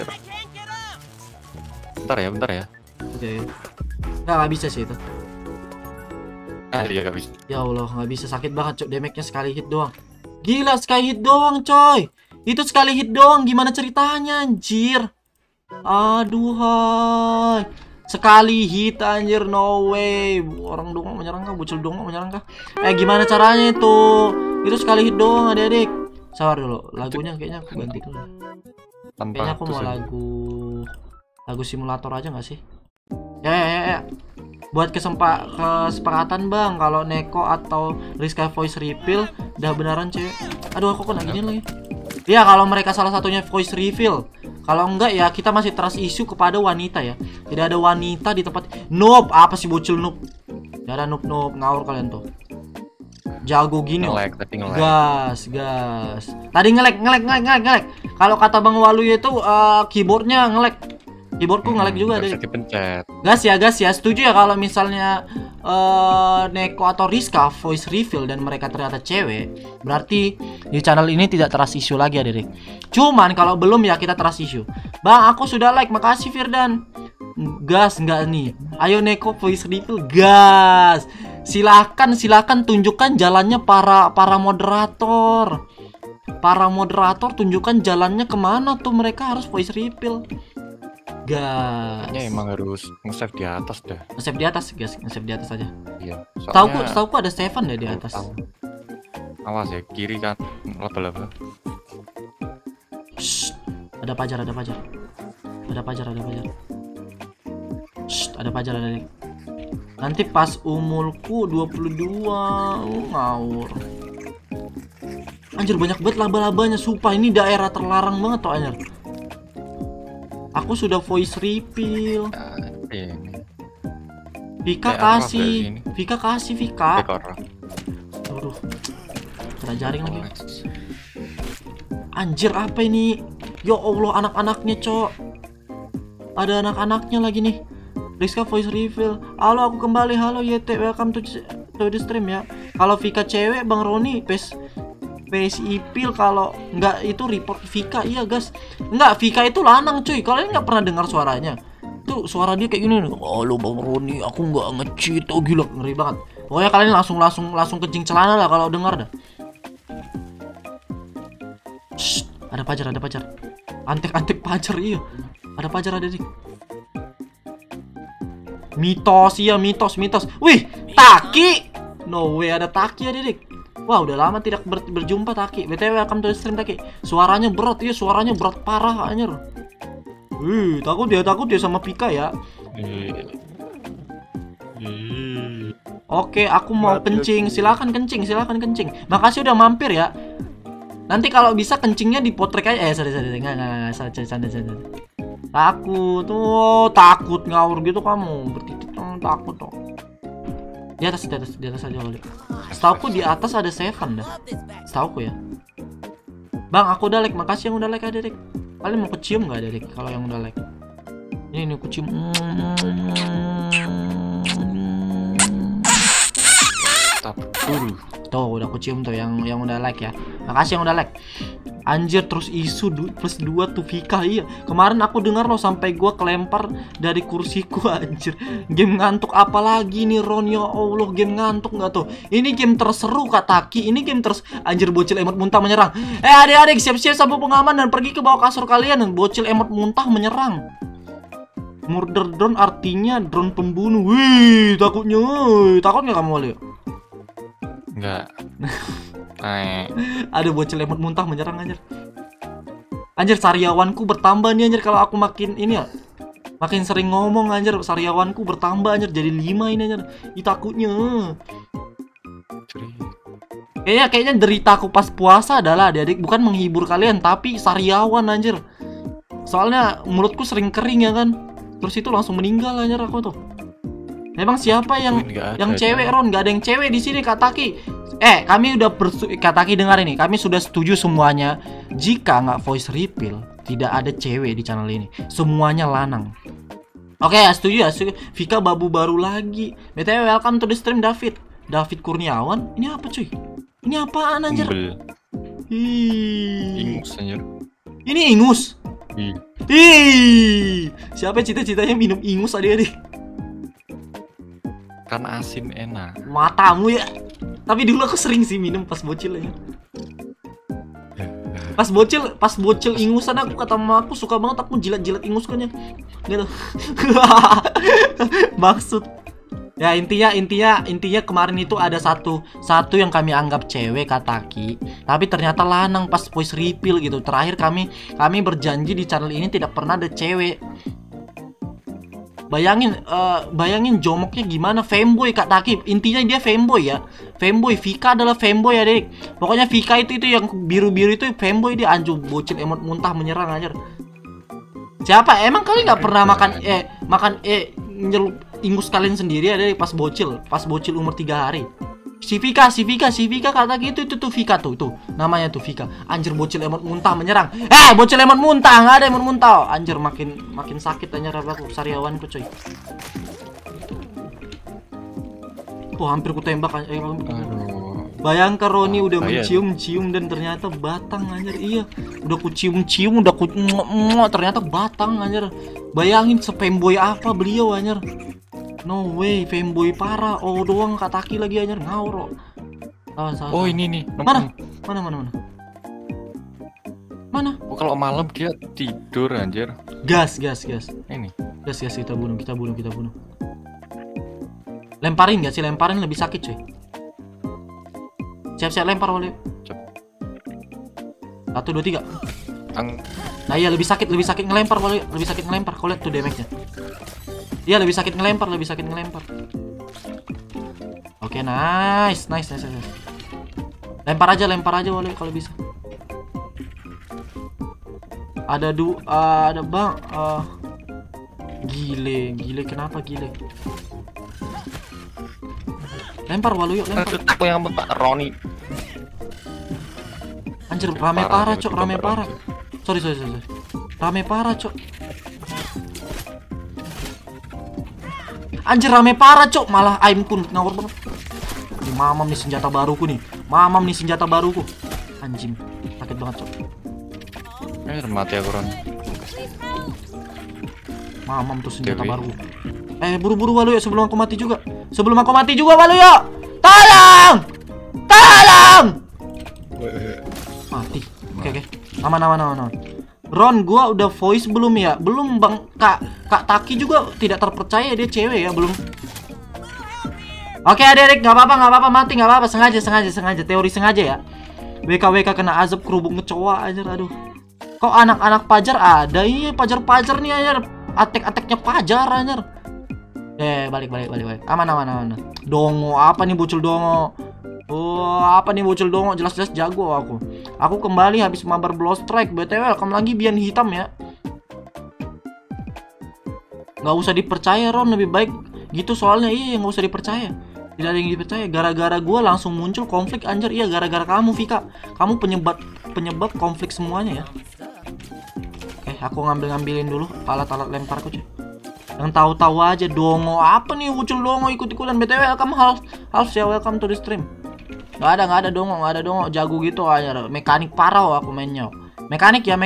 Bentar ya. Oke. Nggak bisa sih itu. Iya gak bisa. Ya Allah, nggak bisa, sakit banget cok, damage-nya sekali hit doang. Gila, sekali hit doang coy. Itu sekali hit doang, gimana ceritanya anjir? Aduh hai. Sekali hit anjir, no way. Orang dongeng menyerang kah? Bocil dongeng menyerang kah? Gimana caranya itu? Itu sekali hit doang adik-adik. Sabar dulu, lagunya kayaknya aku ganti dulu. Kayaknya aku mau lagu simulator aja nggak sih? Ya. Buat kesepakatan bang, kalau Neko atau Rizka voice reveal udah beneran cewek. Aduh, aku kena gini lagi. Ya kalau mereka salah satunya voice reveal, kalau enggak ya kita masih trust issue kepada wanita ya. Tidak ada wanita di tempat. Noob, apa sih bocil noob? Gak ada noob ngawur kalian tuh. Jago gini. Tapi nge-lag. Gas. Tadi nge-lag. Kalau kata Bang Waluyo itu keyboardnya nge-lag. Keyboardku nge-lag juga deh. Dipencet. Gas ya. Setuju ya kalau misalnya Neko atau Rizka voice reveal dan mereka ternyata cewek, berarti di channel ini tidak trust issue lagi adik. Cuman kalau belum ya kita trust issue. Bang, aku sudah like, makasih Firdan. Gas nggak nih? Ayo Neko voice reveal, gas. Silakan tunjukkan jalannya para moderator. Para moderator tunjukkan jalannya kemana tuh mereka harus voice reveal. Gas. Ya emang harus nge-save di atas dah. Nge-save di atas, guys. Nge-save di atas aja. Iya. Setauku ada Stefan deh di atas. Awas ya, kiri kan laba-laba. Ada pajar. Shh, ada pajar ada nih. Nanti pas umurku 22, ngawur. Anjir, banyak banget laba-labanya, sumpah ini daerah terlarang banget tuh anjir. Aku sudah voice reveal. Vika kasih. Aduh. Kena jaring lagi. Anjir, apa ini? Ya Allah, anak-anaknya, cok. Ada anak-anaknya lagi nih. Rizka voice reveal. Halo, aku kembali. Halo YT, welcome to the stream ya. Kalau Vika cewek, Bang Roni PSI pil, kalau enggak itu report Vika. Iya guys, enggak, Vika itu lanang cuy. Kalian nggak pernah dengar suaranya? Tuh suara dia kayak gini nih. Halo Bang Roni, aku nggak nge-cheat. Oh gila, ngeri banget. Pokoknya kalian langsung kencing celana lah kalau dengar dah. Shh, ada pajar. Antek pajar, iya. Ada pajar ada nih. Mitos. Wih, Taki. No way, ada Taki ada dik. Wah, udah lama tidak berjumpa Taki. BTW welcome to the stream Taki. Suaranya berat parah anjir. Wih, takut dia sama Pika ya. Oke, aku mau kencing. Silakan kencing. Makasih udah mampir ya. Nanti kalau bisa kencingnya dipotrek aja. Sorry. Enggak, canda. Takut ngawur gitu kamu. Bertitik takut dong. Di atas aja balik. Setauku di atas ada Seven dah. Setauku ya. Bang, aku udah like. Makasih yang udah like ada, Dik. Kalian mau kecium nggak ada, Dik? Kalau yang udah like. Ini aku cium. Tuh, udah aku cium tuh yang udah like ya. Makasih yang udah like. Anjir, terus isu plus 2 tuh Vika. Iya, kemarin aku dengar loh sampai gua kelempar dari kursiku. Anjir, game ngantuk apa lagi nih Ron? Ya Allah, game ngantuk nggak tuh? Ini game terseru Kak Taki. Ini game anjir, bocil emot muntah menyerang. Adik-adik, siap-siap sabuk pengaman dan pergi ke bawah kasur kalian. Bocil emot muntah menyerang. Murder drone artinya drone pembunuh. Wih, takutnya. Takut nggak kamu, Walio? Enggak. Ada bocil emot muntah menyerang anjir. Anjir, sariawanku bertambah nih anjir kalau aku makin ini ya. Makin sering ngomong anjir, sariawanku bertambah anjir jadi 5 ini anjir. Ih, takutnya. Kayaknya deritaku pas puasa adalah adik-adik bukan menghibur kalian tapi sariawan anjir. Soalnya mulutku sering kering ya kan. Terus itu langsung meninggal anjir aku tuh. Emang siapa yang cewek Ron? Gak ada yang cewek di sini Kak Taki. Kami udah Kak Taki dengar ini. Kami sudah setuju semuanya. Jika nggak voice reveal, tidak ada cewek di channel ini. Semuanya lanang. Oke, ya setuju ya. Vika babu baru lagi. BTW welcome to the stream David. David Kurniawan. Ini apa cuy? Ini apaan anjir? Ingus anjir. Ini ingus. Ih. Siapa cita-citanya minum ingus adik-adik? Kan asin enak. Matamu ya. Tapi dulu aku sering sih minum pas bocil ya. Pas bocil ingusan aku kata mama aku suka banget aku jilat-jilat ingus kan ya. Gitu. Maksud. Ya intinya kemarin itu ada satu yang kami anggap cewek Kak Taki, tapi ternyata lanang pas voice reveal gitu. Terakhir kami berjanji di channel ini tidak pernah ada cewek. Bayangin jomoknya gimana, fanboy Kak Taki. Intinya dia fanboy ya. Fanboy, Vika adalah fanboy ya, Dek. Pokoknya Vika itu yang biru-biru itu fanboy dia, anjir bocil emot muntah menyerang anjir. Siapa? Emang kalian nggak pernah makan nyelup ingus kalian sendiri ya, Dek, pas bocil umur 3 hari. Si Vika Kak Taki itu tuh Vika tuh namanya tuh Vika. Anjir bocil emot muntah menyerang. Bocil emot muntah, nggak ada emot muntah. Anjir makin sakit anjir aku sariawanku coy. Tuh hampir ku tembak anjir. Bayangkan Roni udah mencium dan ternyata batang anjir. Iya, udah ku cium, udah ku ternyata batang anjir. Bayangin sepemboy apa beliau anjir. No way, fanboy parah. Oh doang Kak Taki lagi anjir ngawur. Oh ini nih. Mana? Oh kalau malam dia tidur anjir. Gas. Ini. Gas kita bunuh. Lemparin gak sih? Lemparin lebih sakit cuy. Siap lempar Wali. 1 2 3. Nah iya lebih sakit ngelempar Wali. Lebih sakit ngelempar. Kau lihat tuh damage-nya. Iya lebih sakit ngelempar. Oke, nice. Lempar aja Wali kalau bisa. Ada bang. Gile kenapa gile? Lempar Walu yuk, lempar. Aku yang Pak Roni. Anjir rame parah cok, rame parah. Sorry. Rame parah cok. Anjir rame parah cok, malah aim pun ngawur banget. Mamam nih senjata baruku. Anjing, sakit banget cok. Mati aku Ron. Mamam tuh senjata baru. Buru-buru Walu ya sebelum aku mati juga. Walu ya. Tolong. Mati. Oke. Aman. Ron, gua udah voice belum ya? Belum Bang. Kak Taki juga tidak terpercaya dia cewek ya, belum. Oke, adik-adik, nggak apa-apa, mati nggak apa-apa, sengaja, teori sengaja ya. WK kena azab kerubuk ngecoa aja, aduh. Kok anak-anak Pajar ada? Iya, Pajar nih aja. Atek-ateknya Pajar aja. Balik. Aman. Dongo, apa nih bocil dongo? Oh, apa nih bocil dongo? Jelas-jelas jago aku. Aku kembali habis mabar blow strike. BTW, welcome lagi Bian hitam ya. Nggak usah dipercaya Ron, lebih baik gitu soalnya. Iya, nggak usah dipercaya. Tidak ada yang dipercaya. Gara-gara gue langsung muncul konflik anjir. Iya, gara-gara kamu Vika. Kamu penyebab konflik semuanya ya. Aku ngambilin dulu alat-alat lemparku cuy. Yang tahu-tahu aja dongo. Apa nih bocil dongo ikut-ikutan. BTW welcome half ya, welcome to the stream. Nggak ada dongo, jago gitu aja. Mekanik parah aku mainnya. Mekanik ya.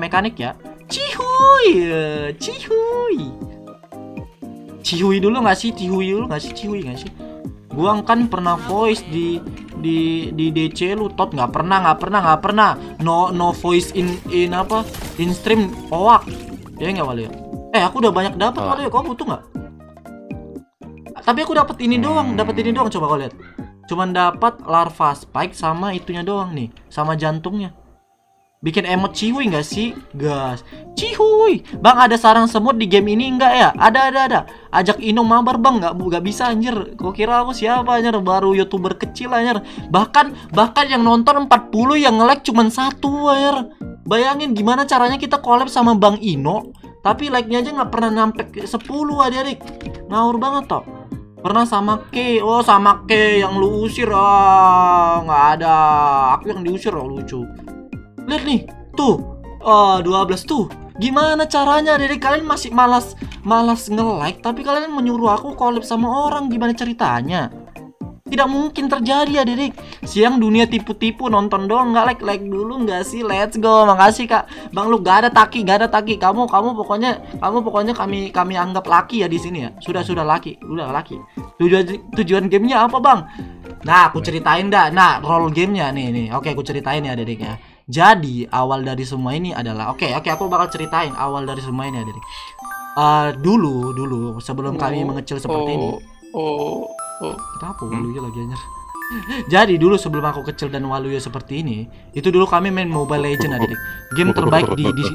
Cihui dulu nggak sih? Cihui nggak sih? Gua kan pernah voice di DC lu tot nggak pernah. No voice in apa? In stream oak. Ya nggak Waluyo? Aku udah banyak dapat Waluyo. Kau butuh nggak? Tapi aku dapat ini doang, coba kau lihat. Cuman dapat larva spike sama itunya doang nih, sama jantungnya. Bikin emot cihui nggak sih, gas? Cihui, bang ada sarang semut di game ini nggak ya? Ada. Ajak Ino mabar bang, nggak bisa anjir. Kau kira aku siapa anjir? Baru youtuber kecil anjir. Bahkan yang nonton 40 yang nge-like cuman 1 anjir. Bayangin gimana caranya kita collab sama Bang Ino, tapi like-nya aja nggak pernah nyampe 10 adik-adik. Ngawur banget toh. Pernah sama K, sama K yang lu usir, nggak ada. Aku yang diusir, lucu. Lihat nih, tuh, 12 tuh. Gimana caranya, dari kalian masih malas nge-like, tapi kalian menyuruh aku collab sama orang, gimana ceritanya? Tidak mungkin terjadi ya, Dedek. Siang dunia tipu-tipu, nonton doang nggak like dulu nggak sih? Let's go, makasih kak. Bang lu gak ada taki. Kamu pokoknya kami anggap laki ya di sini ya. Sudah laki, udah laki. Tujuan gamenya apa bang? Nah, aku ceritain dah. Nah, role gamenya nih. Oke, aku ceritain ya, Dedek ya. Jadi awal dari semua ini adalah oke, aku bakal ceritain awal dari semua ini ya, Dedek. Dulu sebelum kami mengecil seperti ini. Kenapa Waluyo lagi anjir? Jadi dulu sebelum aku kecil dan Waluyo seperti ini, itu dulu kami main Mobile Legends adik. Game terbaik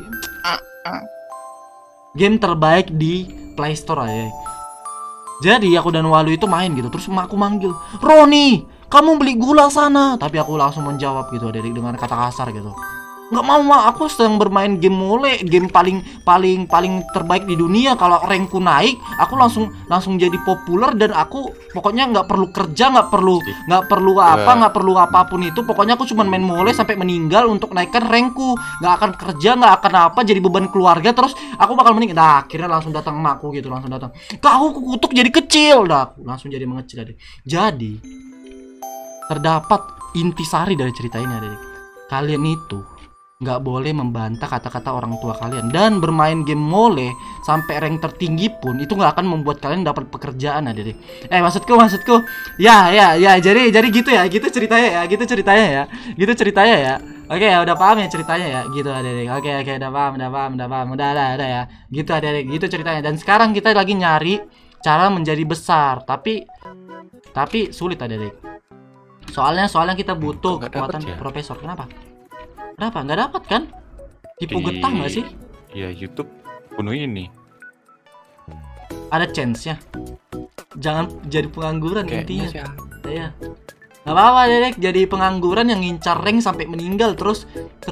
game terbaik di Play Store aja. Jadi aku dan Waluyo itu main gitu, terus aku manggil, "Roni, kamu beli gula sana." Tapi aku langsung menjawab gitu adik dengan kata kasar gitu. Nggak mau, aku sedang bermain game mole, game paling terbaik di dunia. Kalau rankku naik, aku langsung jadi populer dan aku pokoknya nggak perlu kerja, nggak perlu apapun itu. Pokoknya aku cuma main mole sampai meninggal untuk naikkan rankku. Nggak akan kerja, nggak akan apa, jadi beban keluarga. Terus aku bakal meninggal. Nah, akhirnya langsung datang emakku gitu, Kak, aku kutuk jadi kecil, dah langsung jadi mengecil adik. Jadi terdapat intisari dari cerita ini adik. Kalian itu nggak boleh membantah kata-kata orang tua kalian, dan bermain game mole sampai rank tertinggi pun itu nggak akan membuat kalian dapat pekerjaan adik. Maksudku ya jadi gitu ya, gitu ceritanya ya. Oke ya, udah paham ya ceritanya ya, gitu adik. Oke, udah paham, udah ya, gitu adik, gitu ceritanya. Dan sekarang kita lagi nyari cara menjadi besar, tapi sulit adik. Soalnya kita butuh kekuatan profesor. Kenapa nggak dapat kan? Tipu getah nggak sih? Ya YouTube bunuh ini. Ada chance-nya. Jangan jadi pengangguran intinya. Ya. Nggak apa-apa Dedek, jadi pengangguran yang ngincar rank sampai meninggal terus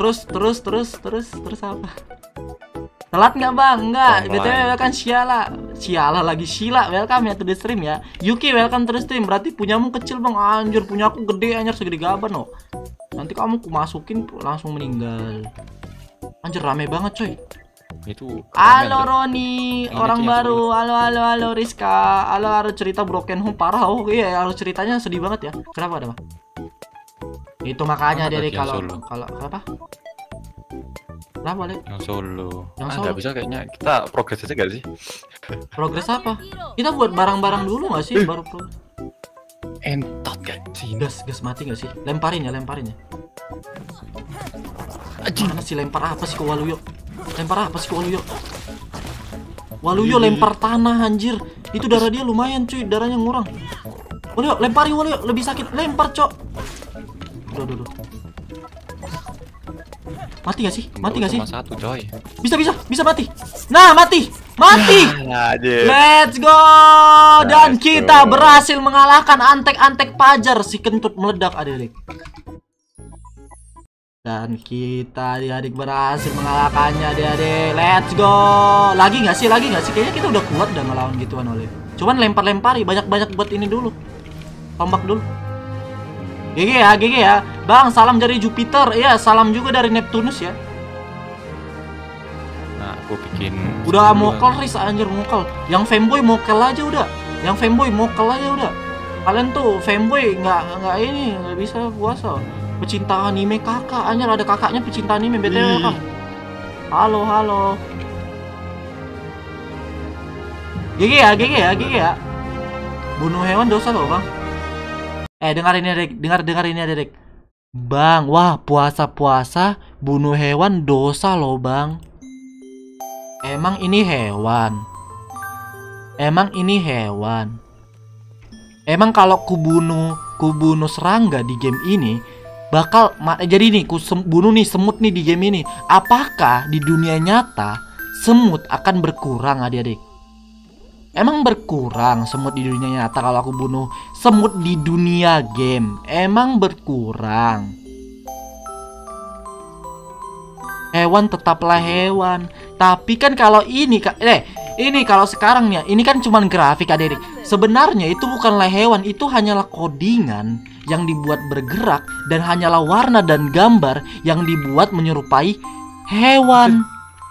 apa? Telat nggak bang? Nggak. BTW welcome Siala lagi Sila, welcome ya to the stream ya. Yuki welcome to the stream. Berarti punyamu kecil bang. Anjir, punya aku gede anjir, segede gaban loh. Nanti kamu masukin langsung meninggal. Anjir, rame banget coy. Itu halo Roni, orang baru. Halo Rizka. Halo cerita Broken Home parah. Oh iya, harus ceritanya sedih banget ya. Kenapa ada, Bang? Itu makanya dari kalau kenapa? Kenapa, Lek? Yang Solo. Nggak bisa kayaknya. Kita progres aja gak sih? Progres apa? Kita buat barang-barang dulu nggak sih baru progres? Entot gak sih? Gas mati nggak sih? Lemparin ya. Mana sih, lempar apa sih ke Waluyo? Waluyo lempar tanah anjir. Itu darah dia lumayan cuy, darahnya ngurang. Waluyo, lemparin Waluyo, lebih sakit. Lempar, cok. Duh. Mati gak sih? Cuma satu coy. Bisa mati. Nah, mati. Let's go. Dan kita berhasil mengalahkan antek-antek pajar si kentut meledak adik-adik. Dan kita adik-adik berhasil mengalahkannya adik-adik. Let's go. Lagi nggak sih? Kayaknya kita udah kuat udah ngelawan gituan oleh. Cuman lempar-lempari banyak-banyak buat ini dulu. Tombak dulu. GG ya. Bang, salam dari Jupiter. Iya, salam juga dari Neptunus ya. Nah, aku bikin udah mokel Riz anjir, mokel. Yang fanboy mokel aja udah. Kalian tuh fanboy nggak ini nggak bisa puasa. Pecinta anime kakak, anjir ada kakaknya pecinta anime BTW Kang. Halo. GG ya. Bunuh hewan dosa loh bang. Dengar ini Dek. Bang, wah puasa bunuh hewan dosa loh bang. Emang ini hewan. Emang kalau kubunuh serangga di game ini bakal jadi nih bunuh nih semut nih di game ini. Apakah di dunia nyata semut akan berkurang adik-adik? Emang berkurang semut di dunia nyata kalau aku bunuh semut di dunia game? Emang berkurang? Hewan tetaplah hewan. Tapi kan kalau ini kalau sekarang nih, ini kan cuman grafik adik-adik. Sebenarnya itu bukanlah hewan, itu hanyalah codingan yang dibuat bergerak dan hanyalah warna dan gambar yang dibuat menyerupai hewan.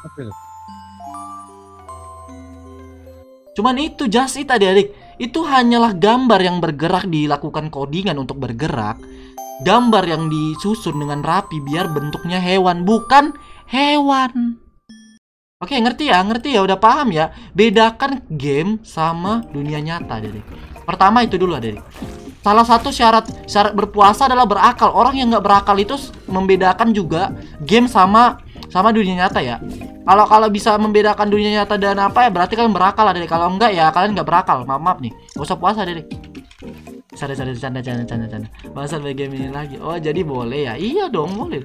Cuman itu just it adik-adik. Itu hanyalah gambar yang bergerak dilakukan codingan untuk bergerak. Gambar yang disusun dengan rapi biar bentuknya hewan, bukan hewan. Oke, ngerti ya, udah paham ya. Bedakan game sama dunia nyata, adik. Pertama itu dulu, adik. Salah satu syarat berpuasa adalah berakal. Orang yang nggak berakal itu membedakan juga game sama dunia nyata ya. Kalau bisa membedakan dunia nyata dan apa ya, berarti kalian berakal, adik. Kalau enggak ya kalian nggak berakal. Maaf nih, nggak usah puasa, adik. Canda. Masa game ini lagi? Oh, jadi boleh ya? Iya dong, boleh.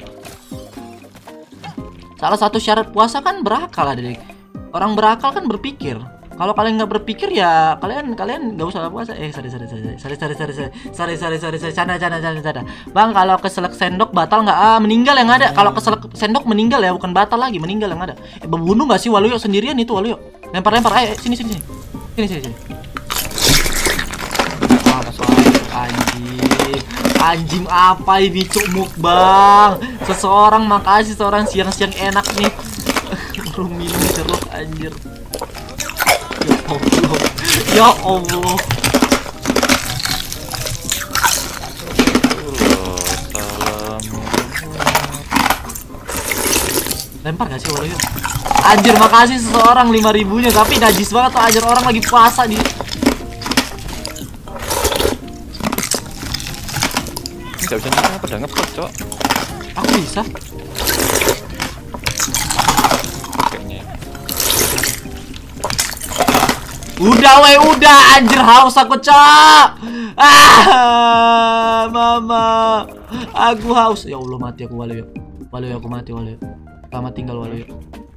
Salah satu syarat puasa kan berakal, adik. Orang berakal kan berpikir. Kalau kalian nggak berpikir ya kalian nggak usah puasa. Sorry. Canda. Bang, kalau keselak sendok batal nggak? Meninggal yang ada. Kalau keselak sendok meninggal ya, bukan batal lagi, meninggal yang ada. Membunuh nggak sih Waluyo sendirian itu Waluyo? Lempar. Ayo sini. Sini. Anjing apa ini cuk mukbang? Seseorang makasih seorang siang-siang enak nih. Minum jeruk anjir. Ya Allah. Lempar gak sih Waluyo? Anjir makasih seseorang 5.000-nya, tapi najis banget tuh anjir, orang lagi puasa di. Gak bisa nyala pada ngepet, Cok. Aku bisa. Kayaknya. Udah anjir haus aku, Cok. Mama. Aku haus. Ya Allah mati aku Waluyo. Aku mati Waluyo. Selamat tinggal Waluyo.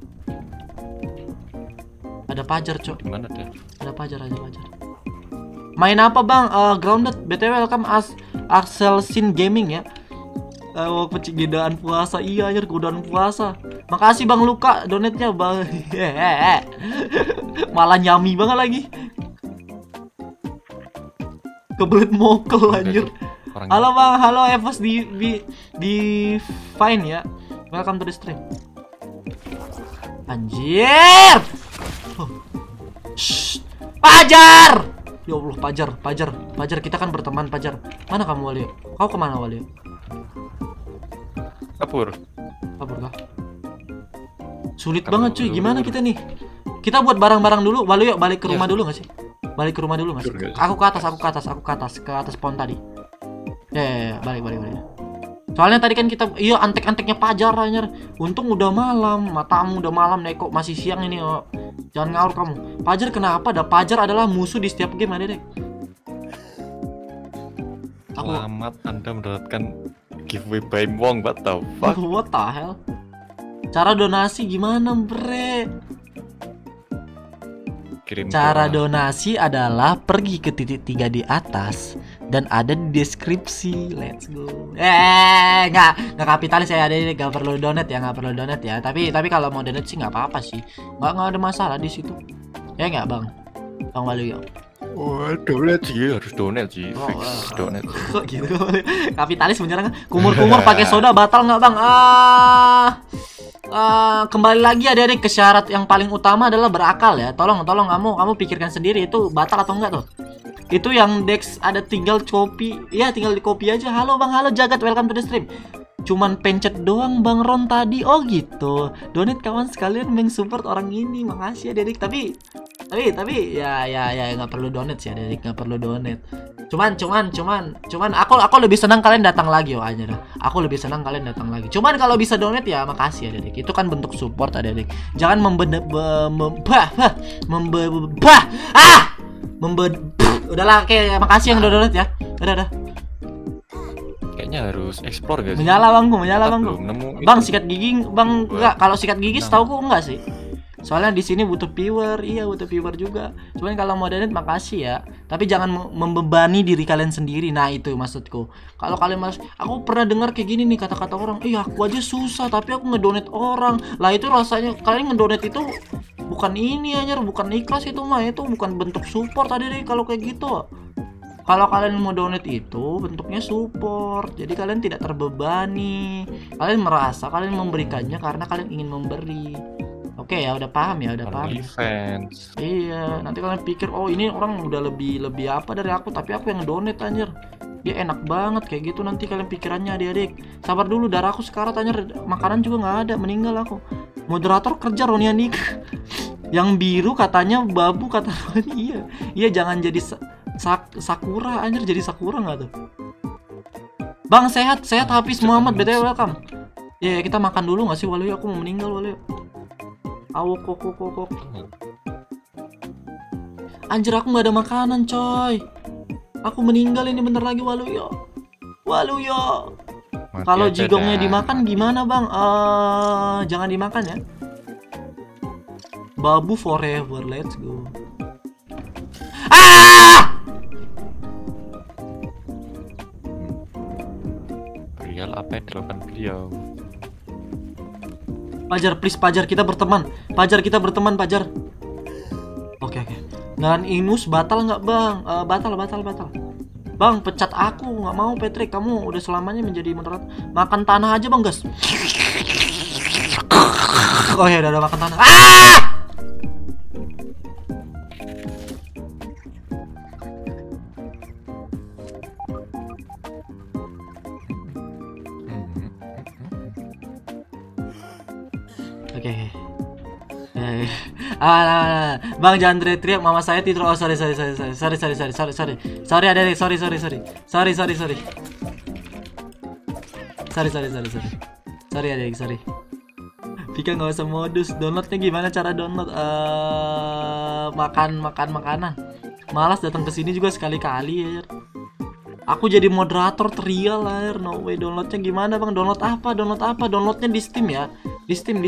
Ada pajar, Cok. Gimana deh? Ada pajar. Main apa, Bang? Grounded. BTW welcome Axel Sin Gaming ya. Godaan puasa. Iya anjir, godaan puasa. Makasih Bang Luka donate-nya, Bang. Malah nyami banget lagi. Kebelet mokel anjir. Halo Bang, halo Evos di Fine ya. Welcome to the stream. Anjir. Shh. Pajar. Ya Allah, Pajar, kita kan berteman, Pajar. Mana kamu Waluyo? Kau kemana Waluyo? Kabur kah? Sulit banget cuy, gimana kita nih? Kita buat barang-barang dulu, Waluyo balik ke rumah dulu gak sih? Balik ke rumah dulu gak sih? Aku ke atas pohon tadi. Ya, balik. Soalnya tadi kan kita, iya antek-anteknya Pajar anjir. Untung udah malam, matamu udah malam, Neko masih siang ini. Oh. Jangan ngawur kamu. Pajar kenapa? Pajar adalah musuh di setiap game, Adek. Selamat Anda mendapatkan giveaway by Wong. What the fuck? What the hell? Cara donasi gimana, bre? Cara donasi adalah pergi ke titik 3 di atas dan ada di deskripsi. Let's go. Nggak kapitalis ya, nggak perlu donate ya. Tapi kalau mau donate sih nggak apa-apa sih. Nggak ada masalah di situ. Ya nggak Bang Waluyo? Oh, donate sih, harus donate sih. Fix donate. Kok gitu? Kapitalis menyerang. Kumur-kumur pakai soda batal nggak Bang? Kembali lagi adik-adik ke syarat yang paling utama adalah berakal ya. Tolong kamu pikirkan sendiri itu batal atau enggak tuh. Itu yang Dex ada tinggal copy. Iya, tinggal di copy aja. Halo Bang, halo Jagat, welcome to the stream. Cuman pencet doang Bang Ron tadi. Oh gitu. Donate kawan sekalian mensupport orang ini. Makasih ya Dedik. Tapi ya nggak perlu donate sih ya Dedik, nggak perlu donate. Cuman aku lebih senang kalian datang lagi oh aja dah. Aku lebih senang kalian datang lagi. Cuman kalau bisa donate ya makasih ya Dedik. Itu kan bentuk support ya Dedik. Jangan udahlah, oke, makasih yang udah donate ya. Udah. Kayaknya harus explore guys. Menyala bangku. Belum nemu Bang, itu. sikat gigi, Bang, enggak. Kalau sikat gigi setahu aku enggak sih. Soalnya di sini butuh viewer, iya butuh viewer juga. Cuman kalau mau donate makasih ya. Tapi jangan membebani diri kalian sendiri. Nah itu maksudku. Kalau kalian aku pernah dengar kayak gini nih kata-kata orang. Iya aku aja susah tapi aku ngedonate orang. Lah itu rasanya kalian ngedonate itu bukan ini anjir, bukan ikhlas itu mah. Itu bukan bentuk support tadi deh kalau kayak gitu. Kalau kalian mau donate itu bentuknya support. Jadi kalian tidak terbebani. Kalian merasa kalian memberikannya karena kalian ingin memberi. Oke ya, udah paham ya, udah paham. Defense. Iya, nanti kalian pikir oh ini orang udah lebih apa dari aku, tapi aku yang ngedonate anjir. Dia enak banget kayak gitu, nanti kalian pikirannya adik-adik. Sabar dulu, darah aku sekarat anjir, makanan juga nggak ada, meninggal aku. Moderator kerja Roni Anik. Yang biru katanya babu kata Roni. Iya jangan jadi Sakura anjir, jadi Sakura nggak tuh? Bang sehat Hafiz Muhammad BTW welcome. Ya kita makan dulu nggak sih Waluyo, aku mau meninggal Waluyo. Awo kok. Anjir aku nggak ada makanan coy. Aku meninggal ini bentar lagi Waluyo. Kalau jigongnya dimakan gimana Bang? Jangan dimakan ya. Babu forever, let's go. Real apa yang dilakukan beliau? Pajar, please Pajar, kita berteman. Pajar. Oke. Dengan Inus batal nggak Bang? Batal. Bang, pecat aku, nggak mau Patrick. Kamu udah selamanya menjadi moderator. Makan tanah aja Bang, gas. Oh ya, udah makan tanah. Oke. Bang jangan teriak, mama saya tidur. Oh sorry adik, sorry. Pika nggak usah modus. Downloadnya gimana cara download? Makan makanan. Malas datang ke sini juga sekali-kali ya. Aku jadi moderator trial lah, no way. Downloadnya gimana Bang? Download apa? Downloadnya di Steam ya. Di Steam.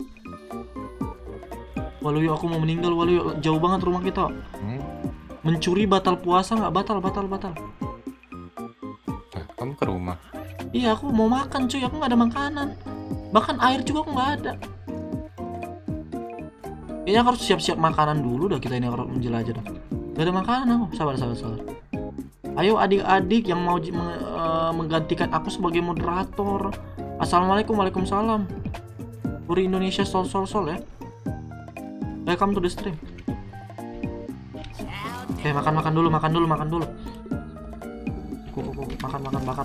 Waluyo aku mau meninggal Waluyo, jauh banget rumah kita. Mencuri batal puasa nggak? Batal. Kamu ke rumah? Iya aku mau makan cuy, aku nggak ada makanan. Bahkan air juga aku nggak ada. Kayaknya harus siap-siap makanan dulu dah, kita ini harus menjelajah dah. Gak ada makanan aku, sabar. Ayo adik-adik yang mau menggantikan aku sebagai moderator. Assalamualaikum, waalaikumsalam. Puri Indonesia sol ya. Welcome to the stream. Oke, makan dulu. Makan, bakar.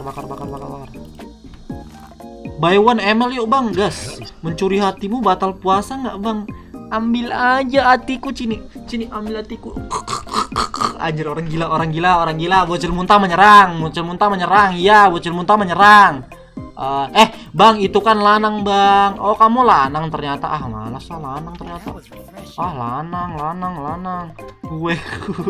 Buy one ML yuk Bang, gas. Mencuri hatimu batal puasa nggak Bang? Ambil aja hatiku, Cini, ambil hatiku. Anjir orang gila. Bocil muntah menyerang. Iya, bocil muntah menyerang. Bang itu kan lanang Bang. Oh kamu lanang ternyata. Malas lah lanang ternyata. Lanang. Gue.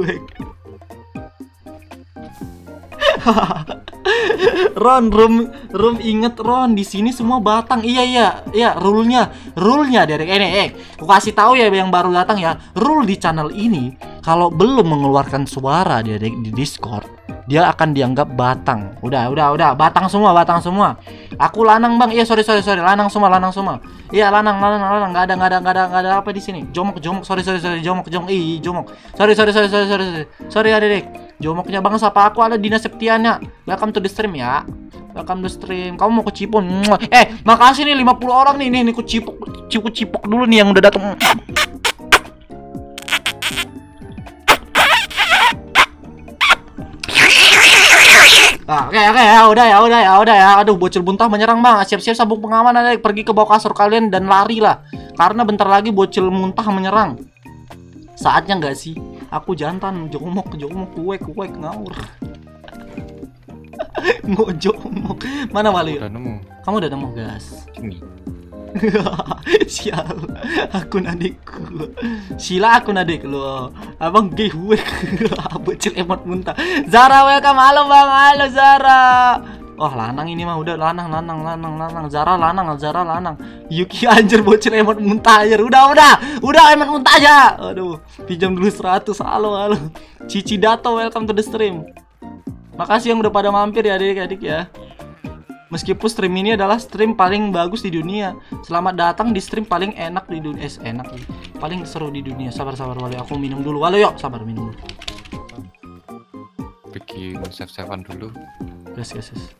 Ron, room inget Ron, di sini semua batang. Iya, rule-nya Derek. Aku kasih tahu ya yang baru datang ya. Rule di channel ini kalau belum mengeluarkan suara Derek di Discord, dia akan dianggap batang. Udah, batang semua. Aku lanang Bang. Iya, sorry. Lanang semua. Iya, lanang. Enggak ada apa di sini. Jomok. Sorry. Jomok. Sorry Derek. Jomoknya Bang sapa aku ada Dina Septiana. Welcome to the stream ya. Kamu mau kecipon? Makasih nih 50 orang nih. Nih cipok dulu nih yang udah datang. Oke, ya udah. Aduh, bocil muntah menyerang bang. Siap-siap sabuk pengaman, Adik. Pergi ke bawah kasur kalian dan lari lah. Karena bentar lagi bocil muntah menyerang. Saatnya nggak sih? Aku jantan, jongmok, kuek ngawur. Ngojongmok. Mana Waluyo? Udah nemu. Kamu udah nemu gas? Sini. Sial, akun adikku. Sila akun adik lo. Abang gay huek. Bocil emot muntah. Zara welcome, halo bang, halo Zara. Oh lanang ini mah udah lanang. Zara lanang. Yuki anjir bocil emot muntah anjir. Udah emot muntah aja. Aduh, pinjam dulu 100. Halo. Cici Dato welcome to the stream. Makasih yang udah pada mampir ya adik-adik ya. Meskipun stream ini adalah stream paling bagus di dunia. Selamat datang di stream paling enak di dunia. Paling seru di dunia. Sabar Waluyo, aku minum dulu. Waluyo, sabar minum dulu. Bikin save-savean dulu. Yes.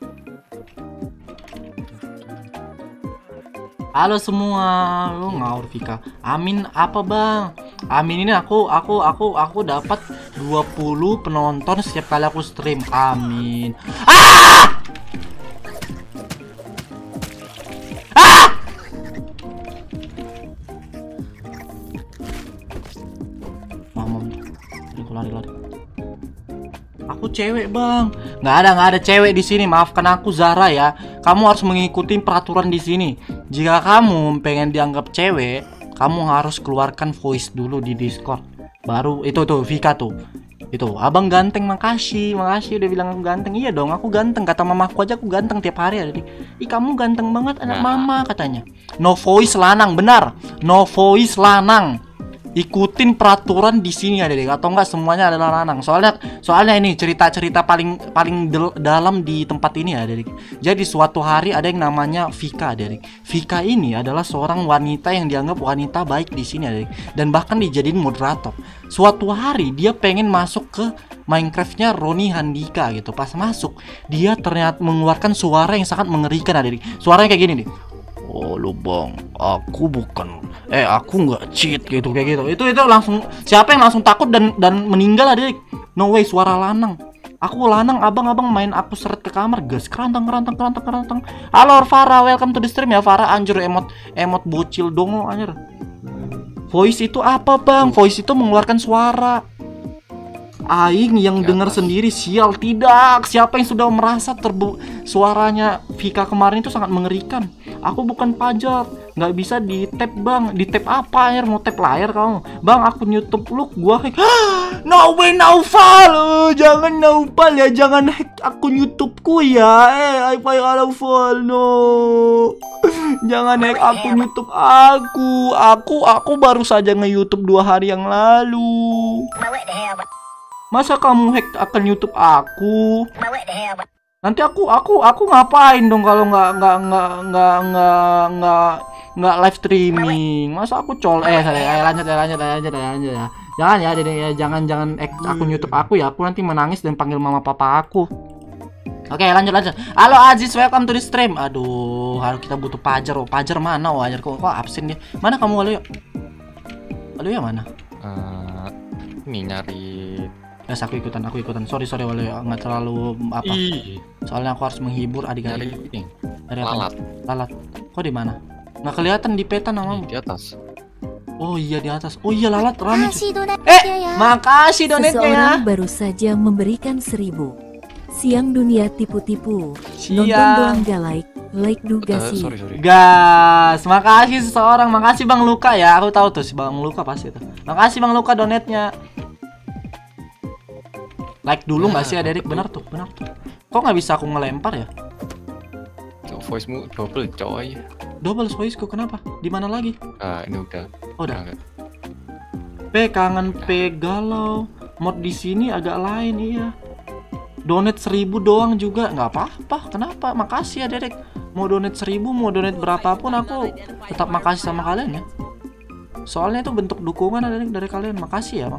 Halo semua, lu ngawur Vika. Amin apa bang? Amin ini aku dapat 20 penonton setiap kali aku stream. Amin. Lari. Aku cewek bang, nggak ada cewek di sini. Maafkan aku Zara ya. Kamu harus mengikuti peraturan di sini. Jika kamu pengen dianggap cewek, kamu harus keluarkan voice dulu di Discord. Baru itu tuh Vika tuh. Itu abang ganteng, makasih udah bilang aku ganteng. Iya dong, aku ganteng. Kata mamaku aja aku ganteng tiap hari. Jadi, ih kamu ganteng banget anak mama katanya. No voice lanang, benar. No voice lanang. Ikutin peraturan di sini ya Dek, atau enggak semuanya adalah lanang. Soalnya ini cerita paling dalam di tempat ini ya Dek. Jadi suatu hari ada yang namanya Vika Dek. Vika ini adalah seorang wanita yang dianggap wanita baik di sini ya Dek, dan bahkan dijadiin moderator. Suatu hari dia pengen masuk ke Minecraftnya Roni Handika gitu. Pas masuk dia ternyata mengeluarkan suara yang sangat mengerikan Dek. Suaranya kayak gini nih. Oh lu bang, aku nggak cheat gitu kayak gitu. Itu langsung siapa yang langsung takut dan meninggal Adik. No way, suara lanang. Aku lanang, abang main aku seret ke kamar, gas kerantang. Halo Farah, welcome to the stream ya Farah. Anjir emot bocil dongo anjir. Voice itu apa bang? Voice itu mengeluarkan suara. Aing yang dengar sendiri, sial tidak. Siapa yang sudah merasa suaranya Vika kemarin itu sangat mengerikan. Aku bukan pajak, nggak bisa di tap bang. Di tap apa ya? Mau tap layar kamu? Bang akun YouTube lu gua hack. No way Naufal, jangan Naufal ya, jangan hack akun YouTubeku ya. Apa yang Naufal no? Jangan hack akun YouTube aku baru saja nge-YouTube 2 hari yang lalu. Masa kamu hack akun YouTube aku? Nanti aku ngapain dong kalau nggak live streaming? Masa aku lanjut ya. Jangan ya, Dede ya, jangan hack akun YouTube aku ya. Aku nanti menangis dan panggil mama papa aku. Oke, lanjut. Halo Aziz, welcome to the stream. Aduh, harus kita butuh Pajar. Pajar mana? Wajar kok absen dia. Mana kamu Waluyo? Waluyo mana? Ini nyari. Yes, aku ikutan. Sorry Waluyo, nggak terlalu apa. Soalnya aku harus menghibur adik-adik. Dari lalat. Kok di mana? Nggak kelihatan di peta namamu. Di atas. Oh iya di atas. Oh iya lalat rame. Makasih Makasih donatnya ya. Seseorang baru saja memberikan 1000. Siang dunia tipu-tipu. Nonton Siang. doang gak like dugasi. Sorry. Gas, makasih seseorang. Makasih Bang Luka ya. Aku tahu tuh si Bang Luka pasti tuh. Makasih Bang Luka donatnya. Like dulu nggak sih Adik? Benar tuh. Kok nggak bisa aku ngelempar ya? Voice-mu double coy. Double voice-ku kenapa? Di mana lagi? Ini udah. Oh, udah. Enggak. Kangen galau. Mod di sini agak lain iya. Donate 1000 doang juga nggak apa-apa. Kenapa? Makasih ya Derek. Mau donate 1000, mau donate berapapun aku tetap makasih sama kalian ya. Soalnya itu bentuk dukungan dari kalian. Makasih ya.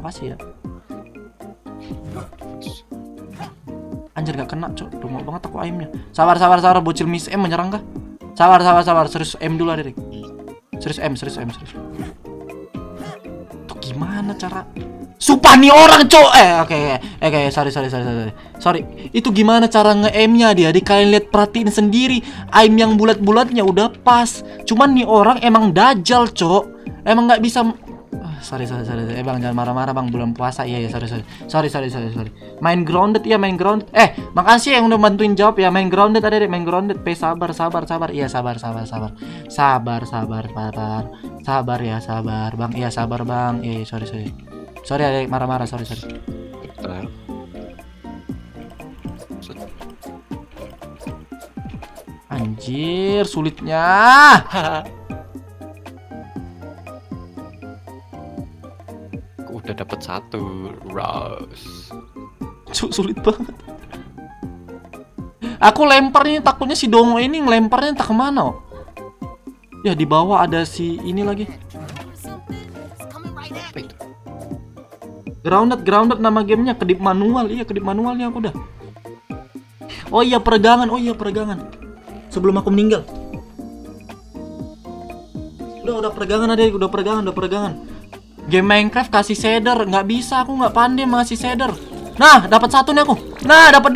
Anjir gak kena cok, mau banget aku aimnya. Sabar bocil Miss M menyerang kah? Sabar serius M dulu Adik. Serius M. Tuh gimana cara? Sumpah nih orang cok. Oke, sorry. Itu gimana cara nge-aimnya dia? Kalian lihat, perhatiin sendiri. Aim yang bulat-bulatnya udah pas. Cuman nih orang emang dajal cok. Emang nggak bisa. Sorry. Bang jangan marah-marah bang, bulan puasa. Iya sorry. Main grounded ya, main grounded. Makasih yang udah bantuin jawab ya. Main grounded ada deh, main grounded. Sabar. Iya sabar. Sabar ya, sabar bang. Iya sabar bang. Iya sorry adek, marah-marah, sorry. Bentar. Anjir, sulitnya. Udah dapat 1 Rose. Sulit banget. Aku lemparnya takutnya si Dongo ini ngelemparnya entah kemana. Ya di bawah ada si ini lagi. Apa itu? Grounded nama gamenya, kedip manual. Iya kedip manualnya aku udah. Oh iya peregangan. Sebelum aku meninggal. Udah peregangan adek, udah peregangan. Game Minecraft kasih shader, nggak bisa, aku nggak pandai ngasih shader. Nah dapat 1 nih aku. Nah dapat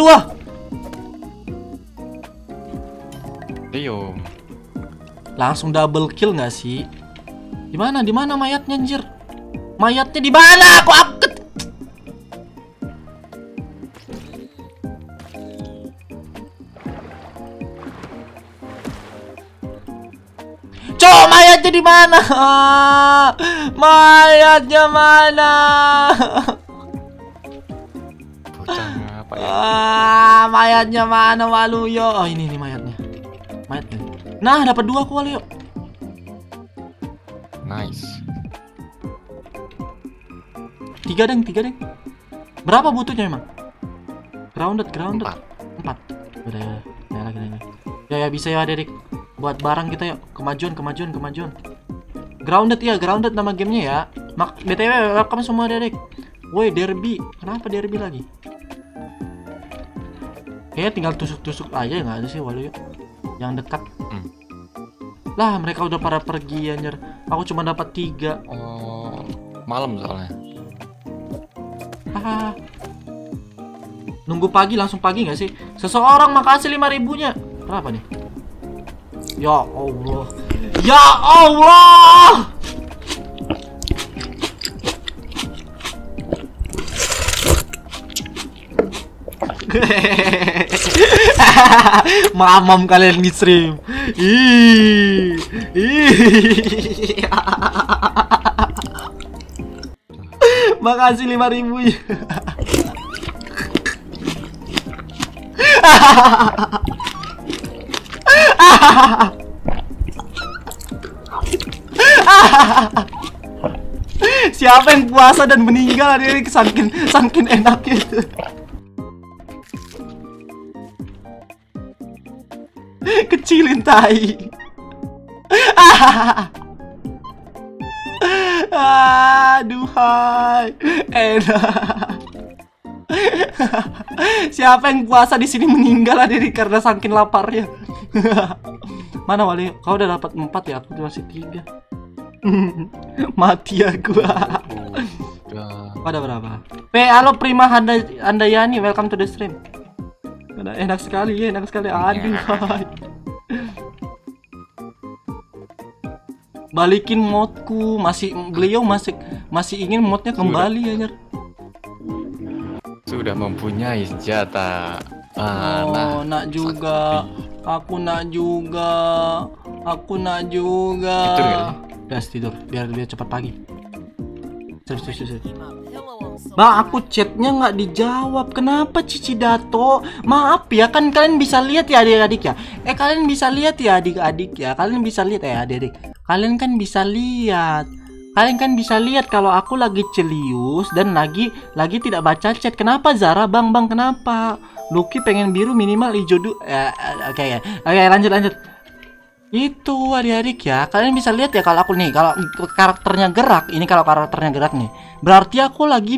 2. Ayo. Langsung double kill nggak sih? Di mana mayatnya anjir? Mayatnya di mana? Aku Cok, mayatnya di mana? Mayatnya mana? Bocah apa ya? Mayatnya mana Waluyo? Oh ini mayatnya. Nah dapat 2 aku Waluyo. Nice. 3 deng. Berapa butuhnya emang? Grounded 4. Udah lagi. Ya bisa ya Derik. Buat barang kita yuk. Kemajuan. Grounded nama gamenya ya. BTW welcome semua Derik. Woi Derby. Kenapa Derby lagi? Kayaknya tinggal tusuk-tusuk aja nggak ada sih Waluyo. Yang dekat. Lah mereka udah pada pergi anjir. Aku cuma dapat 3. Oh, malam soalnya. Nunggu pagi langsung pagi nggak sih? Seseorang makasih 5.000-nya. Berapa nih? Ya Allah. Mamam kalian di stream. Makasih 5.000-nya. Siapa yang puasa dan meninggal hari ini saking enaknya itu. Kecilin tai. Aduhai, enak. Siapa yang puasa di sini meninggal hari ini karena saking laparnya. Mana Wali? Kau udah dapat 4 ya? Aku masih 3. Mati aku. Ada berapa? Halo Prima Handayani, welcome to the stream. Enak sekali ya, Aduh. Balikin modku, beliau masih ingin modnya kembali ya. Sudah mempunyai senjata. Nak juga. Aku nak juga. Tidur gak? Gas tidur, biar cepat pagi. Serius. Bang, aku chatnya nggak dijawab. Kenapa Cici Dato? Maaf ya, kan kalian bisa lihat ya adik-adik ya. Kalian bisa lihat ya adik-adik ya. Kalian bisa lihat ya adik-adik. Kalian kan bisa lihat kalau aku lagi celius dan lagi tidak baca chat. Kenapa Zara? Bang, kenapa? Lucky pengen biru minimal hijau dulu. Oke, lanjut. Itu adik-adik ya, kalian bisa lihat ya kalau aku nih, kalau karakternya gerak, ini kalau karakternya gerak nih, berarti aku lagi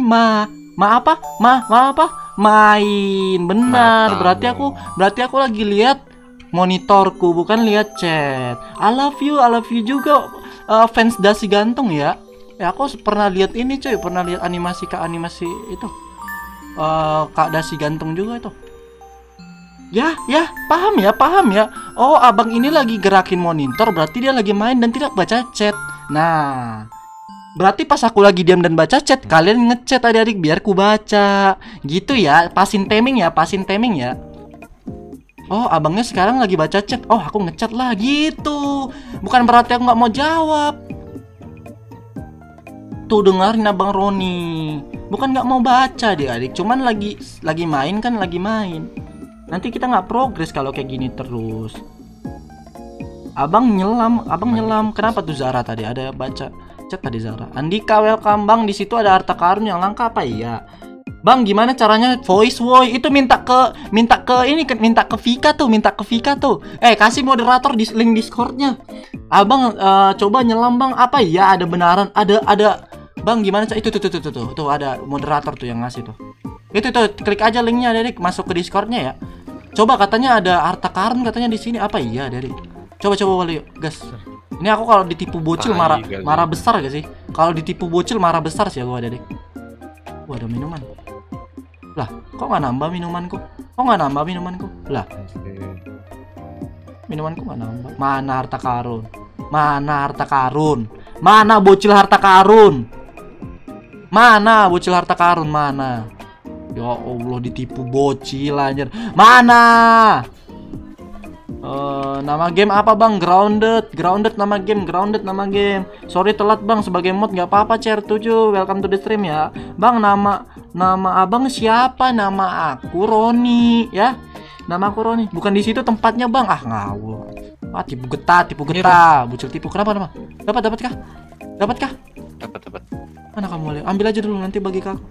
main, benar. Berarti aku lagi lihat monitorku, bukan lihat chat. I love you juga fans Dasi Ganteng ya. Aku pernah lihat ini cuy, pernah lihat animasi itu. Kak Dasi ganteng juga itu. Ya, paham ya. Oh, abang ini lagi gerakin monitor, berarti dia lagi main dan tidak baca chat. Nah, berarti pas aku lagi diam dan baca chat, kalian ngechat adik-adik biar ku baca. Gitu ya, pasin timing ya. Oh, abangnya sekarang lagi baca chat. Oh, aku ngechat lah gitu. Bukan berarti aku nggak mau jawab. Tuh dengerin abang Roni. Bukan nggak mau baca adik-adik, cuman lagi main kan, lagi main. Nanti kita nggak progres kalau kayak gini terus. Abang nyelam. Kenapa tuh Zara tadi ada baca chat tadi Zara? Andika welcome bang, di situ ada harta karun yang langka apa iya? Bang, gimana caranya voice itu minta ke Vika tuh. Kasih moderator di link Discordnya. Abang coba nyelam bang, apa iya ada benaran ada bang, gimana itu tuh ada moderator tuh yang ngasih tuh. Itu tuh klik aja linknya Dedik, masuk ke Discordnya ya. Coba katanya ada harta karun katanya di sini, apa iya Dedik? Coba Wali yuk, gas. Ini aku kalau ditipu bocil marah besar gak sih? Kalau ditipu bocil marah besar sih aku Dedik. Wah, ada minuman. Lah, kok nggak nambah minumanku? Lah, minumanku nggak nambah. Mana harta karun? Mana bocil harta karun? Mana? Ya Allah, ditipu bocil anjir. Mana? Nama game apa bang? Grounded nama game. Sorry telat bang, sebagai mod nggak apa-apa. CR7 welcome to the stream ya bang. Nama abang siapa? Nama aku Roni ya. Nama aku Roni. Bukan di situ tempatnya bang. Ah ngawur. Tipu getah. Bocil tipu. Kenapa? Dapat kah? Dapat. Mana kamu? Ambil aja dulu, nanti bagi kakak.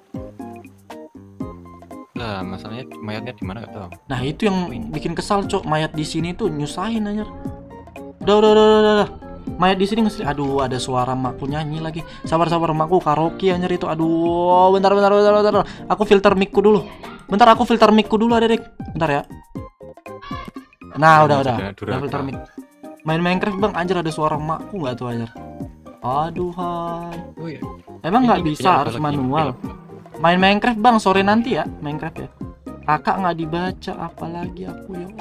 Lah, masalahnya mayatnya di mana gak tahu. Nah, itu yang bikin kesal, Cok. Mayat di sini tuh nyusahin anjir. Udah. Mayat di sini ngesel. Aduh, ada suara makku nyanyi lagi. Sabar makku karaoke anjir itu. Aduh, bentar. Aku filter mic-ku dulu. Adik. Bentar ya. Nah, udah filter mic. Main Minecraft, Bang. Anjir, ada suara makku enggak tuh anjir. Aduh, hai. Oh iya. Emang nggak bisa, harus manual. Main Minecraft bang, sore nanti ya Minecraft ya. Kakak nggak dibaca, apalagi aku ya.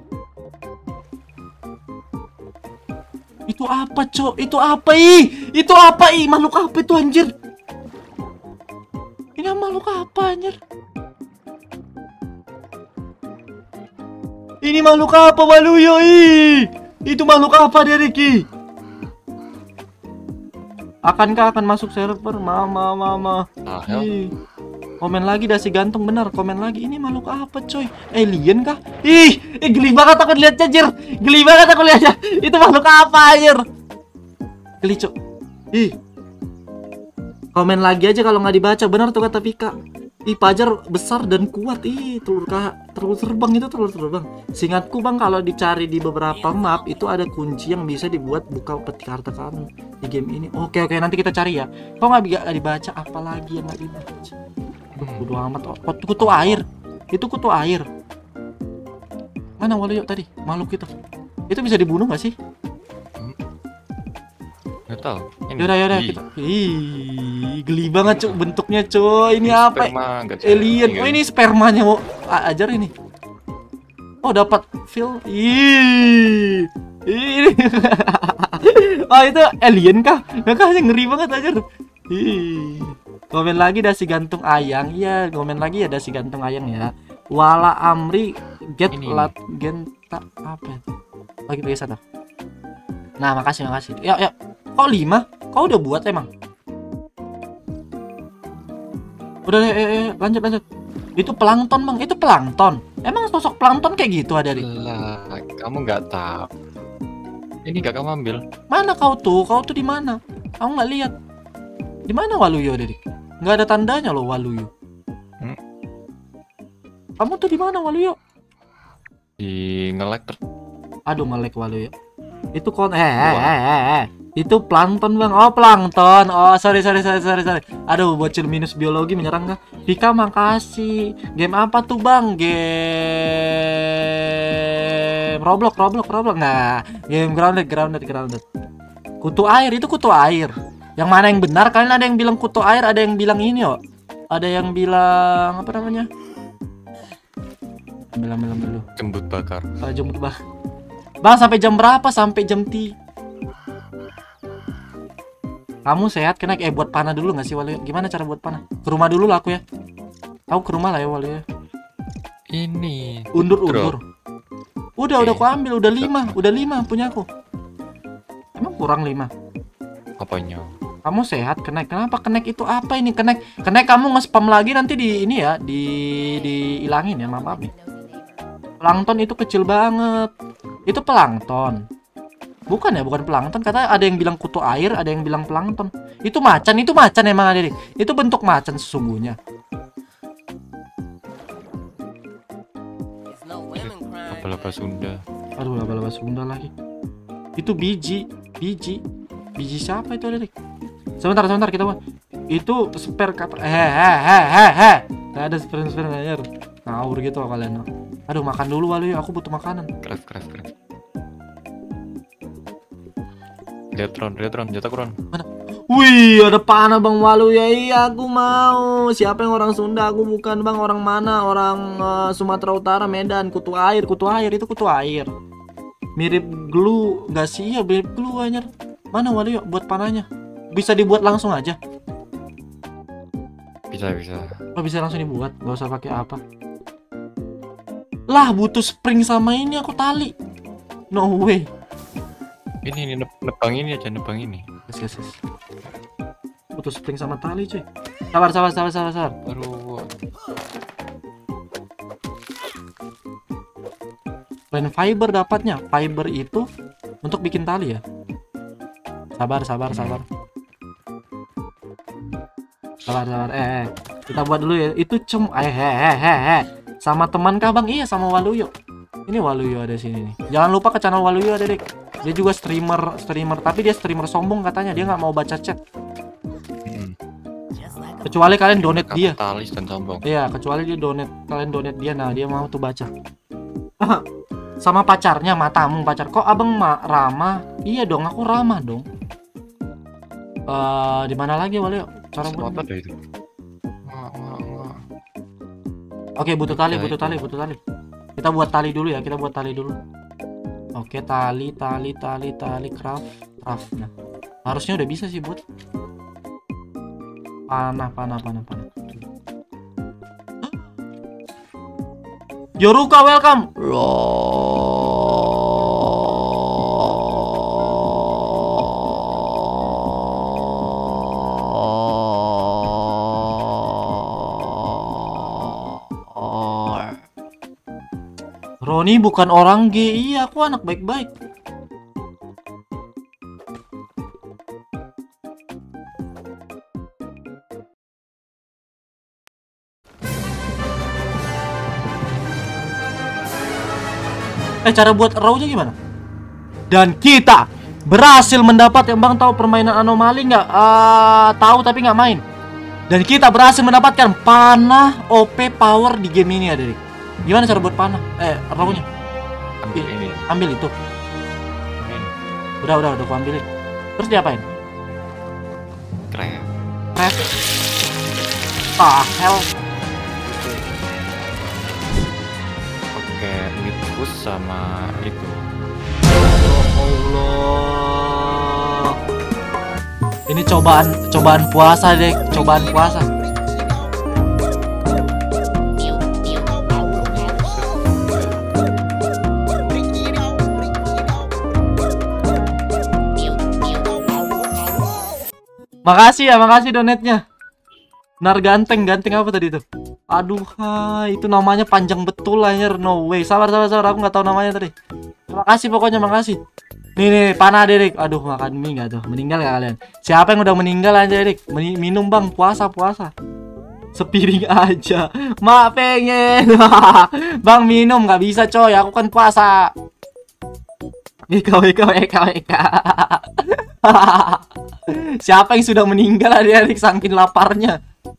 Itu apa cok? Itu apa ih? Makhluk apa itu anjir? Ini makhluk apa anjir? Ini makhluk apa Waluyo ih? Itu makhluk apa Deriki? Akankah akan masuk server? Mama. Komen lagi Dasi ganteng bener. Komen lagi. Ini makhluk apa coy? Alien kah? Ih, geli banget aku lihatnya anjir. Itu makhluk apa anjir? Geli cok. Ih. Komen lagi aja kalau nggak dibaca. Bener tuh kata Vika. Ih, Pajar besar dan kuat. Ih, telur terbang. Seingatku bang, kalau dicari di beberapa map itu ada kunci yang bisa dibuat buka petik harta karun di game ini. Oke, nanti kita cari ya. Kok nggak dibaca? Apalagi yang nggak dibaca? Aduh, bodo amat. Kutu air. Itu kutu air. Mana Waluyo tadi? Makhluk itu. Itu bisa dibunuh nggak sih? Nggak tahu. Yaudah kita. Ih, geli banget cok bentuknya coy. Ini apa? Alien. Oh ini spermanya mau ajar ini. Oh dapat feel. Ih. Ini. Oh itu alien kah? Makanya ngeri banget ajar. Ih. Komen lagi Dasi gantung ayang. Iya, komen lagi ya Dasi gantung ayang ya. Wala Amri genta apa itu? Lagi satu. Nah, makasih. Ya. Kok 5? Kau udah buat emang? Udah lanjut. Itu plankton bang, itu plankton. Emang sosok plankton kayak gitu ada di? Lah, kamu nggak tahu. Ini nggak kamu ambil. Mana kau tuh di mana? Aku nggak lihat. Di mana Waluyo Dedik? Nggak ada tandanya loh Waluyo. Kamu tuh di mana Waluyo? Di nge-lag. Aduh nge-lag Waluyo. Itu itu plankton bang. Oh plankton. Oh sorry. Aduh bocil minus biologi menyerang kah? Vika makasih. Game apa tuh bang? Game Roblox. Nah game grounded. Kutu air itu kutu air. Yang mana yang benar? Kalian ada yang bilang kutu air, ada yang bilang ini yo. Ada yang bilang apa namanya? Ambil dulu. Jembut bakar. Jemput Bang, sampai jam berapa? Sampai jam Kamu sehat kena buat panah dulu nggak sih Waluyo? Gimana cara buat panah? Ke rumah dulu lah aku ya. Aku ke rumah lah ya Waluyo. Ini. Undur. Udah aku ambil, udah 5 punya aku. Emang kurang 5? Apanya? Kamu sehat Kenek. Kenapa Kenek itu apa ini Kenek? Kenek kamu nge-spam lagi nanti di ini ya, dihilangin ya, maaf nih. Plankton itu kecil banget. Itu plankton. Bukan ya, bukan plankton. Kata ada yang bilang kutu air, ada yang bilang plankton. Itu macan emang ada nih. Itu bentuk macan sesungguhnya. Laba-laba Sunda. Aduh, laba-laba Sunda lagi. Itu biji siapa itu Adik? Sebentar kita buat. Itu spare kapal. Gak ada spare air. Ngawur gitu kalian. Aduh, makan dulu Waluyo, aku butuh makanan. Craft. Lihat Ron, jatah Ron. Mana? Wih, ada panah Bang Waluyo. Iya, aku mau. Siapa yang orang Sunda? Aku bukan Bang. Orang mana? Orang Sumatera Utara, Medan. Kutu air itu kutu air. Mirip glue, nggak sih? Ya mirip glue anjir. Mana Waluyo buat panahnya? Bisa dibuat langsung aja. Bisa. Oh, bisa langsung dibuat, nggak usah pakai apa. Lah, butuh spring sama ini aku tali. No way. Ini nebang ini aja, nebang ini. Yes. Butuh spring sama tali cuy. Sabar. Baru. Plant fiber dapatnya. Fiber itu untuk bikin tali ya. Sabar. Kita buat dulu ya. Itu sama teman kah Bang? Iya, sama Waluyo. Ini Waluyo ada sini nih. Jangan lupa ke channel Waluyo ada, Dek. Dia juga streamer, tapi dia streamer sombong katanya. Dia nggak mau baca chat. Kecuali kalian donate dia. Kapitalis dan sombong. Iya, kecuali kalian donate dia. Nah, dia mau tuh baca. Sama pacarnya, matamu pacar. Kok Abang ramah? Iya dong, aku ramah dong. Di mana lagi Waluyo? Cara buat ada itu. Oke, butuh tali. Kita buat tali dulu ya, Oke, tali, craft. Nah, harusnya udah bisa sih buat panah. Yoruka, welcome. Roni bukan orang gay. Iya, aku anak baik-baik. Cara buat raw-nya gimana? Dan kita berhasil mendapat, yang Bang tahu permainan anomali nggak? Tahu tapi nggak main. Dan kita berhasil mendapatkan panah OP power di game ini ya, Derik. Gimana cara buat panah? Raw-nya? Ambil itu. Udah aku ambilin. Terus diapain? Craft. Hell. Pakai nitpus sama itu. Allah. Ini cobaan puasa deh, cobaan puasa. Makasih donatnya. Benar ganteng apa tadi itu? Aduh, itu namanya panjang betul anjir. No way. Sabar, aku nggak tahu namanya tadi. Makasih pokoknya, makasih. Nih, panah Derik. Aduh, makan mie nggak tuh? Meninggal ya kalian? Siapa yang udah meninggal aja Derik? Minum Bang, puasa. Sepiring aja. Mak pengen. Bang minum nggak bisa coy, aku kan puasa. Eka. Siapa yang sudah meninggal adik-adik saking laparnya?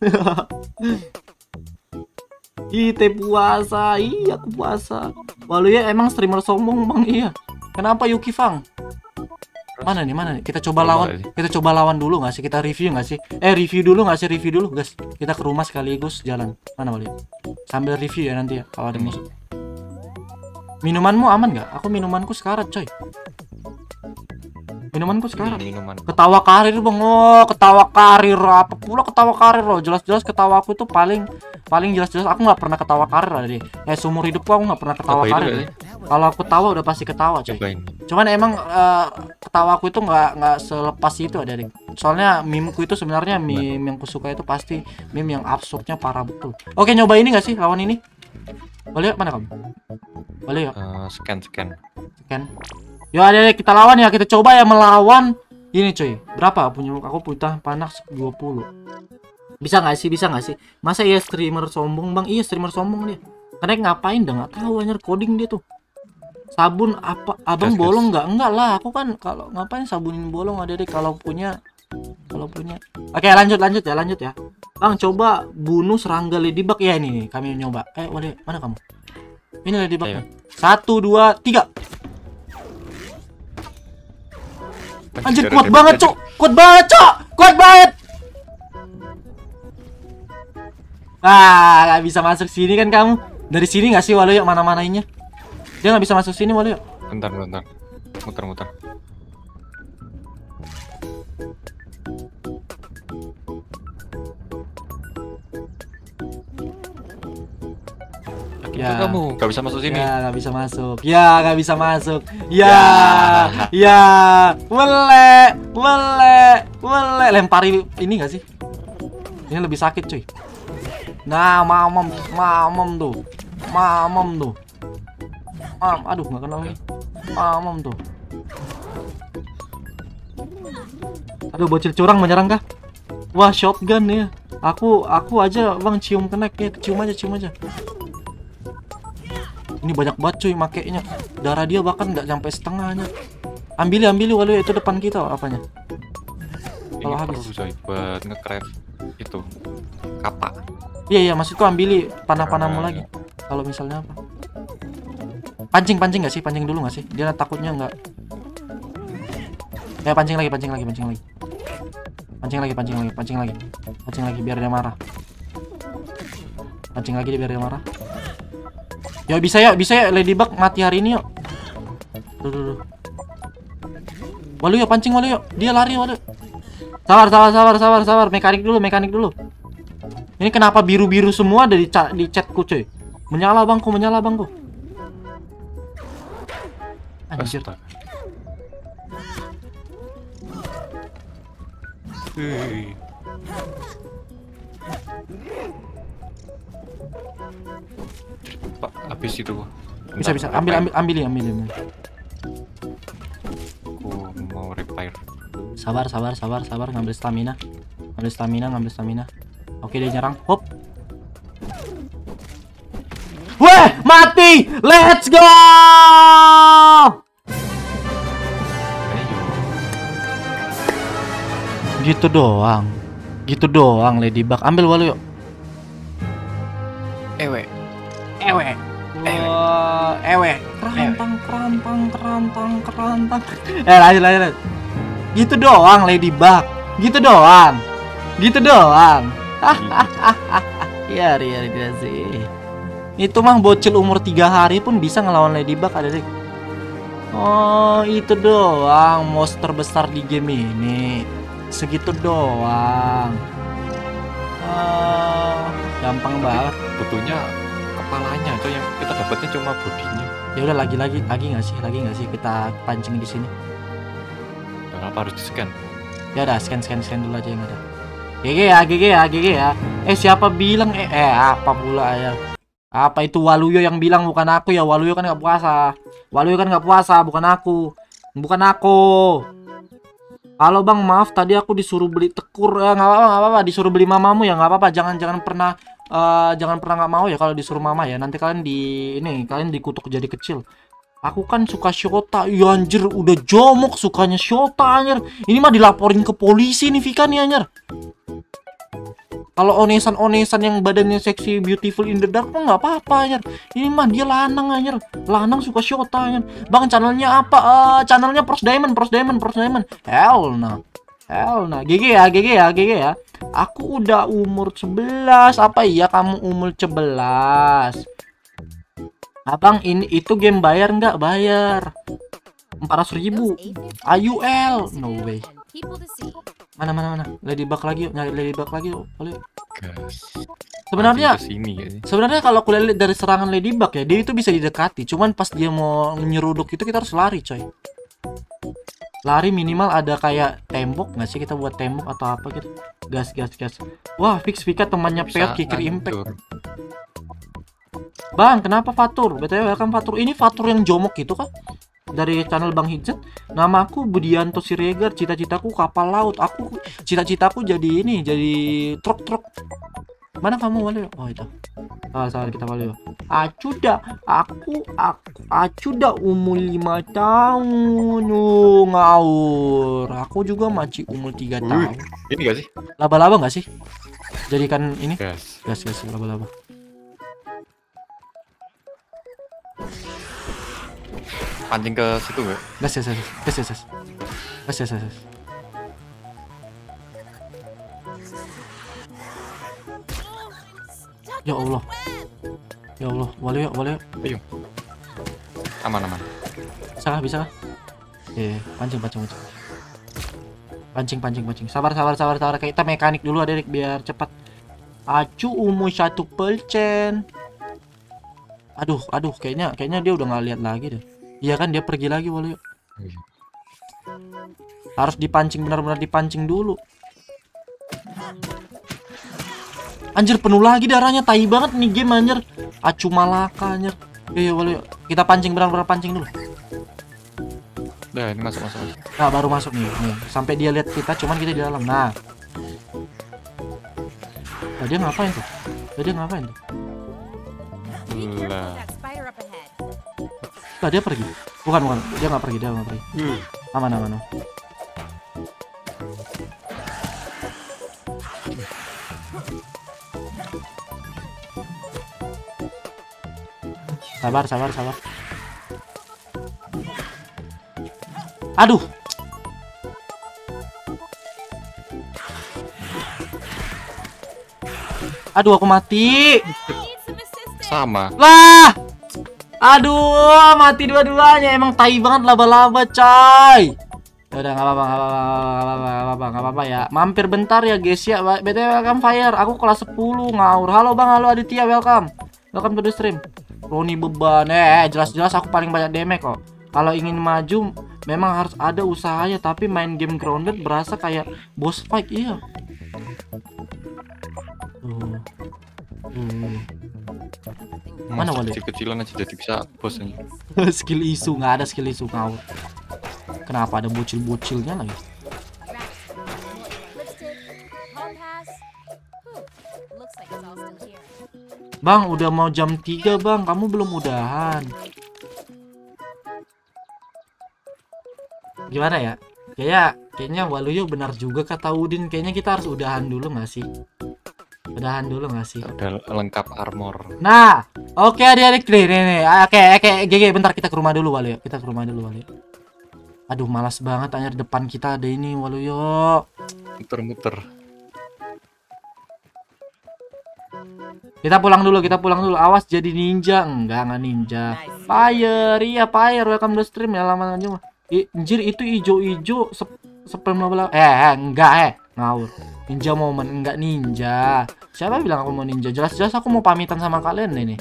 Kita puasa. Iya, aku puasa. Waluyo emang streamer sombong Bang. Iya. Kenapa Yuki Fang? Mana nih? Kita coba lawan. Kita coba lawan dulu nggak sih? Kita review nggak sih? Review dulu nggak sih? Review dulu, guys. Kita ke rumah sekaligus jalan. Mana Wali? Sambil review ya nanti ya kalau ada musuh. Minumanmu aman nggak? Aku minumanku sekarat, coy. Minumanku sekarat. Minuman. Ketawa karir bang, ketawa karir apa pula ketawa karir loh. Jelas-jelas ketawa aku itu paling jelas-jelas aku nggak pernah ketawa karir lah deh. Seumur hidupku aku nggak pernah ketawa karir. Kalau aku ketawa udah pasti ketawa coy. Cuman emang ketawa aku itu nggak selepas itu ada deh. Soalnya meme-ku itu sebenarnya meme yang ku suka itu pasti meme yang absurdnya parah betul. Oke, nyoba ini nggak sih lawan ini? Boleh mana kamu? Boleh ya? Scan. Yo ada kita lawan ya, kita coba ya melawan ini coy. Berapa punya aku punya panas 20. Bisa nggak sih? Masa iya streamer sombong bang? Iya streamer sombong dia. Karena ngapain dah nggak tahu anjir coding dia tuh. Sabun apa? Abang bolong nggak? Enggak lah, aku kan kalau ngapain sabunin bolong ada deh kalau punya. Oke lanjut ya. Bang coba bunuh serangga ladybug ya ini nih, kami nyoba. Wale mana kamu? Ini ladybug nih. 1 2 3. Anjir kuat banget cok. Kuat banget. Gak bisa masuk sini kan kamu. Dari sini nggak sih Walu yuk mana-manainnya? Dia nggak bisa masuk sini Walu yuk. Bentar. Muter. Ya. Kamu nggak bisa masuk sini. Ya nggak bisa masuk. Ya. Wele. Lempari ini nggak sih? Ini lebih sakit cuy. Nah, mamam tuh. Aduh nggak kenal lagi. Mamam tuh. Aduh bocil curang menyerang kah? Wah shotgun ya. Aku aja bang cium kena ya, cium aja. Ini banyak banget cuy makainya. Darah dia bahkan nggak sampai setengahnya. Ambil Walu itu depan kita apanya? Kalau habis. Buat nge-craft itu kapak. Iya maksudku ambil panah-panahmu lagi. Kalau misalnya apa? Pancing nggak sih? Pancing dulu nggak sih? Dia takutnya nggak. Ya pancing lagi. Pancing lagi biar dia marah. Ya bisa ya ladybug mati hari ini yuk. Tuh. Walu yuk pancing Walu yuk. Dia lari Walu. Sabar. Mekanik dulu. Ini kenapa biru-biru semua ada di chatku cuy? Menyala bangku. Anjir. Pak, habis itu. Bisa. Ambil. Aku mau repair. Sabar. Ngambil stamina. Oke, dia nyerang. Hop. Weh, mati. Let's go. Gitu doang ladybug. Ambil Walu yuk. Ewe. Kerantang. Lanjut. Gitu doang ladybug. Gitu doang. Ya sih. Itu mah bocil umur 3 hari pun bisa ngelawan ladybug ada deh. Oh, itu doang monster besar di game ini. Segitu doang. Gampang banget. Butuhnya kepalanya atau yang kita dapatnya cuma bodinya. Ya udah lagi nggak sih kita pancing di sini. Kenapa harus di-scan? Ya udah scan dulu aja yang ada. GG ya. Siapa bilang apa pula ya? Apa itu Waluyo yang bilang bukan aku ya? Waluyo kan nggak puasa, bukan aku. Halo bang, maaf tadi aku disuruh beli tekur. Nggak apa-apa, disuruh beli mamamu ya nggak apa-apa. Jangan pernah nggak mau ya kalau disuruh mama ya. Nanti kalian dikutuk jadi kecil. Aku kan suka Shota. Ya anjir, udah jomok sukanya Shota anjir. Ini mah dilaporin ke polisi nih Vika nih anjir. Kalau onesan yang badannya seksi beautiful in the dark mah nggak apa-apa anjir. Ini mah dia lanang anjir. Lanang suka Shota anjir. Bang, channelnya apa? Channelnya Pros Diamond. Hell nah. GG ya. Aku udah umur 11. Apa iya kamu umur 11? Abang, itu game bayar nggak? Bayar. 400.000. AUL. No way. Mana. Ladybug lagi yuk. Nyari Ladybug lagi yuk. Gas. Sebenarnya kalau aku lihat dari serangan Ladybug ya, dia itu bisa didekati. Cuman pas dia mau nyeruduk itu kita harus lari, coy. Lari minimal ada kayak tembok nggak sih, kita buat tembok atau apa gitu. Gas. Wah, fix Vika temannya Peot Kicker Impact. Bang, kenapa Fatur? BTW welcome Fatur. Ini Fatur yang jomok gitu kah? Dari channel Bang Hijat. Namaku Budianto Siregar. Cita-citaku kapal laut. Cita-citaku jadi truk. Mana kamu Wali? Oh itu. Salah kita Wali. Aku dah umur 5 tahun. Ngawur. Aku juga masih umur 3 tahun. Ini gak sih? Laba-laba nggak sih? Jadikan ini. Gas. Laba-laba. Pancing ke situ nggak? Gas. Ya Allah, boleh yuk. Ayo. Aman. Bisa kah? Pancing. Sabar. Kita mekanik dulu adik biar cepat. Acu umur 1%. Aduh, kayaknya dia udah nggak lihat lagi deh. Iya kan, dia pergi lagi Wali. Harus dipancing, benar-benar dipancing dulu. Anjir, penuh lagi darahnya, tai banget nih game anjir. Acu Malaka anjir. Iya Wali, kita pancing, benar-benar pancing dulu. Nah, ini masuk. Nah, baru masuk nih. Sampai dia lihat kita, cuman kita di dalam. Nah, dia ngapain tuh? Lah, dia pergi. Bukan. Dia nggak pergi. Aman. Sabar. Aduh. Aku mati. Sama. Lah. Aduh, mati dua-duanya. Emang tai banget laba-laba, coy. Udah nggak apa-apa ya. Mampir bentar ya, guys ya. BTW welcome Fire. Aku kelas 10 ngawur. Halo Bang, halo Aditya, welcome. Welcome to the stream. Roni beban. Jelas-jelas aku paling banyak damage kok. Kalau ingin maju memang harus ada usahanya, tapi main game grounded berasa kayak boss fight, iya. Mana Wali? Kecil-kecilan aja jadi bisa bos aja. Skill isu, nggak ada skill isu ngawur. Kenapa ada bocil-bocilnya lagi? Bang, udah mau jam 3 Bang, kamu belum udahan. Gimana ya? Kayaknya Waluyo benar juga kata Udin. Kayaknya kita harus udahan dulu nggak sih? Udah lengkap armor. Nah, oke adik-adik nih. Oke, GG, bentar kita ke rumah dulu Waluyo. Aduh, malas banget anjir, depan kita ada ini Waluyo. Muter-muter. Kita pulang dulu. Awas jadi ninja. Enggak ninja. Fire, iya Fire, welcome to stream ya, lama aja mah. Anjir, itu ijo-ijo spam laba-laba. Enggak ngawur. Ninja momen, enggak ninja. Siapa bilang aku mau ninja? Jelas-jelas aku mau pamitan sama kalian ini.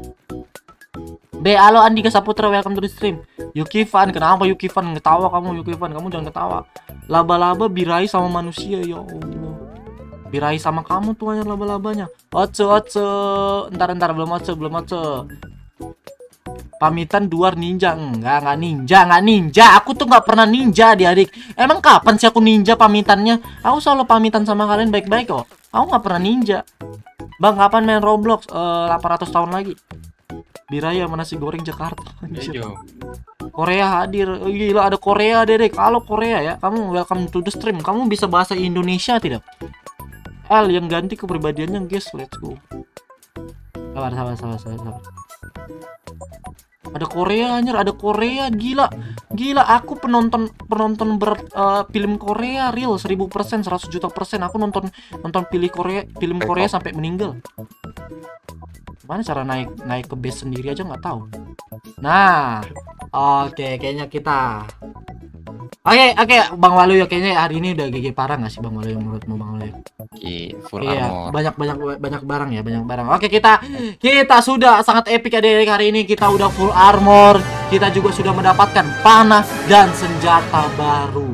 Halo Andika Saputra, welcome to the stream. Yuki Fan, kenapa Yuki Fan? Ngetawa kamu Yuki Fan, kamu jangan ketawa. Laba-laba birahi sama manusia, ya Allah. Birahi sama kamu tuh hanya laba-labanya. Oce. Entar belum oce. Pamitan duar ninja. Enggak ninja. Aku tuh nggak pernah ninja, adik. Emang kapan sih aku ninja pamitannya? Aku selalu pamitan sama kalian baik-baik kok. Aku nggak pernah ninja. Bang, kapan main Roblox? 800 tahun lagi. Biraya sama nasi goreng Jakarta. Korea hadir. Gila, ada Korea, Dedek. Halo Korea ya. Kamu welcome to the stream. Kamu bisa bahasa Indonesia tidak? L yang ganti kepribadiannya, guys. Let's go. Sabar. Ada Korea anjir, ada Korea, gila. Aku penonton berat film Korea real 1000%, 100 juta %. Aku nonton film Korea sampai meninggal. Gimana cara naik ke base sendiri aja nggak tahu. Nah, oke, kayaknya kita. Oke, Bang Waluyo, kayaknya hari ini udah GG parah nggak sih Bang Waluyo menurutmu Bang Waluyo? Full Iya, armor. banyak barang ya, banyak barang. Oke, kita sudah sangat epic adik-adik hari ini. Kita udah full armor. Kita juga sudah mendapatkan panah dan senjata baru.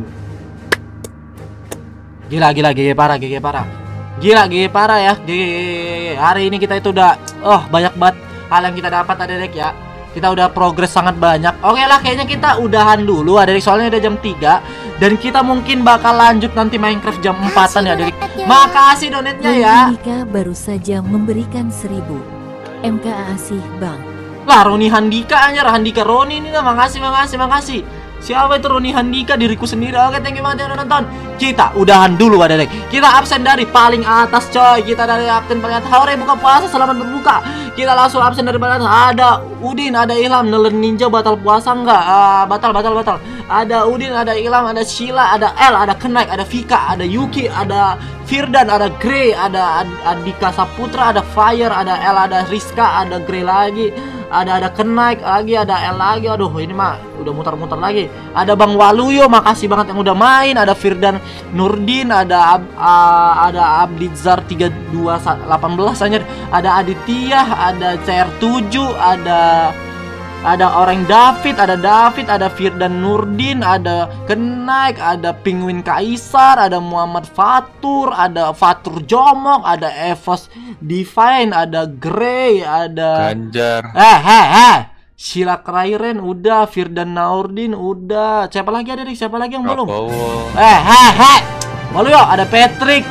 Gila, GG parah. Gila, GG parah ya. GG. Hari ini kita itu udah banyak banget hal yang kita dapat adik-adik ya. Kita udah progres sangat banyak. Oke lah, kayaknya kita udahan dulu adik-adik, soalnya udah jam 3. Dan kita mungkin bakal lanjut nanti Minecraft jam 4-an ya adik. Makasih donetnya ya. Handika baru saja memberikan 1000. MKA asih bang. Lah Roni Handika aja, Handika Roni ini lah. Makasih. Siapa itu Roni Handika? Diriku sendiri. Oke, thank you banget yang udah nonton. Kita udahan dulu adik. Kita absen dari paling atas coy. Kita dari absen paling atas. Hore buka puasa, selamat berbuka. Kita langsung absen dari paling atas. Ada Udin, ada Ilham. Nelen Ninja batal puasa enggak? Batal. Ada Udin, ada Ilham, ada Sheila, ada L, ada Kenaik, ada Vika, ada Yuki, ada Firdan, ada Grey, ada Andika Saputra, ada Fire, ada L, ada Rizka, ada Grey lagi, ada Kenaik lagi, ada L lagi. Aduh, ini mah udah muter-muter lagi. Ada Bang Waluyo, makasih banget yang udah main. Ada Firdan Nurdin, ada Abdizar 3218 anjir. Ada Aditya, ada CR7, ada orang David, ada Firdan Nurdin, ada Kenaik, ada Penguin Kaisar, ada Muhammad Fatur, ada Fatur Jomok, ada Evos Divine, ada Grey, ada Ganjar. Sheila Krairen udah, Firdan Nurdin udah. Siapa lagi ada nih? Siapa lagi yang belum? Waluyo, ada Patrick.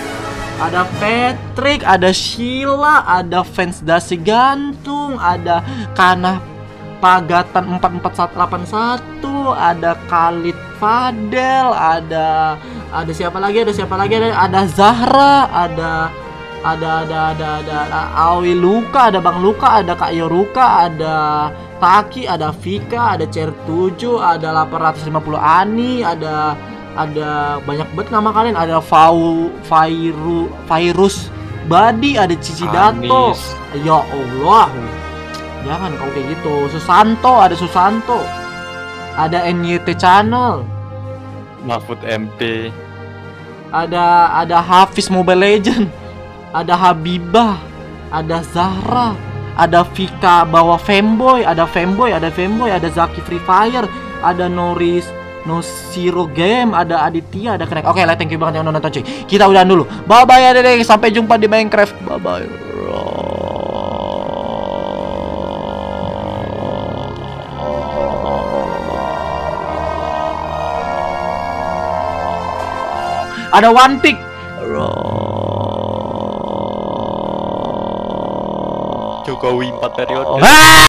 Ada Sheila, ada Fans Dasi Gantung, ada Kanah Pagatan 4481, ada Khalid Fadel, ada siapa lagi? Ada Zahra, ada Awi Luka, ada Bang Luka, ada Kak Yoruka, ada Taki, ada Vika, ada CR7, ada 850 Ani, ada banyak banget nama kalian, ada Virus Badi, ada Cici Dato. Ya Allah. Jangan kau kayak gitu. Susanto, ada NYT Channel, Mahfud MP, ada Hafiz Mobile Legend, ada Habibah, ada Zahra, ada Vika bawa Femboy, ada Zaki Free Fire, ada Noris Nosiro Game, ada Aditya, ada Kenaik. Oke lah, thank you banget yang udah nonton cuy. Kita udahan dulu. Bye bye ya deh. Sampai jumpa di Minecraft. Bye bye. Ada One Pick. Jokowi 4 periode.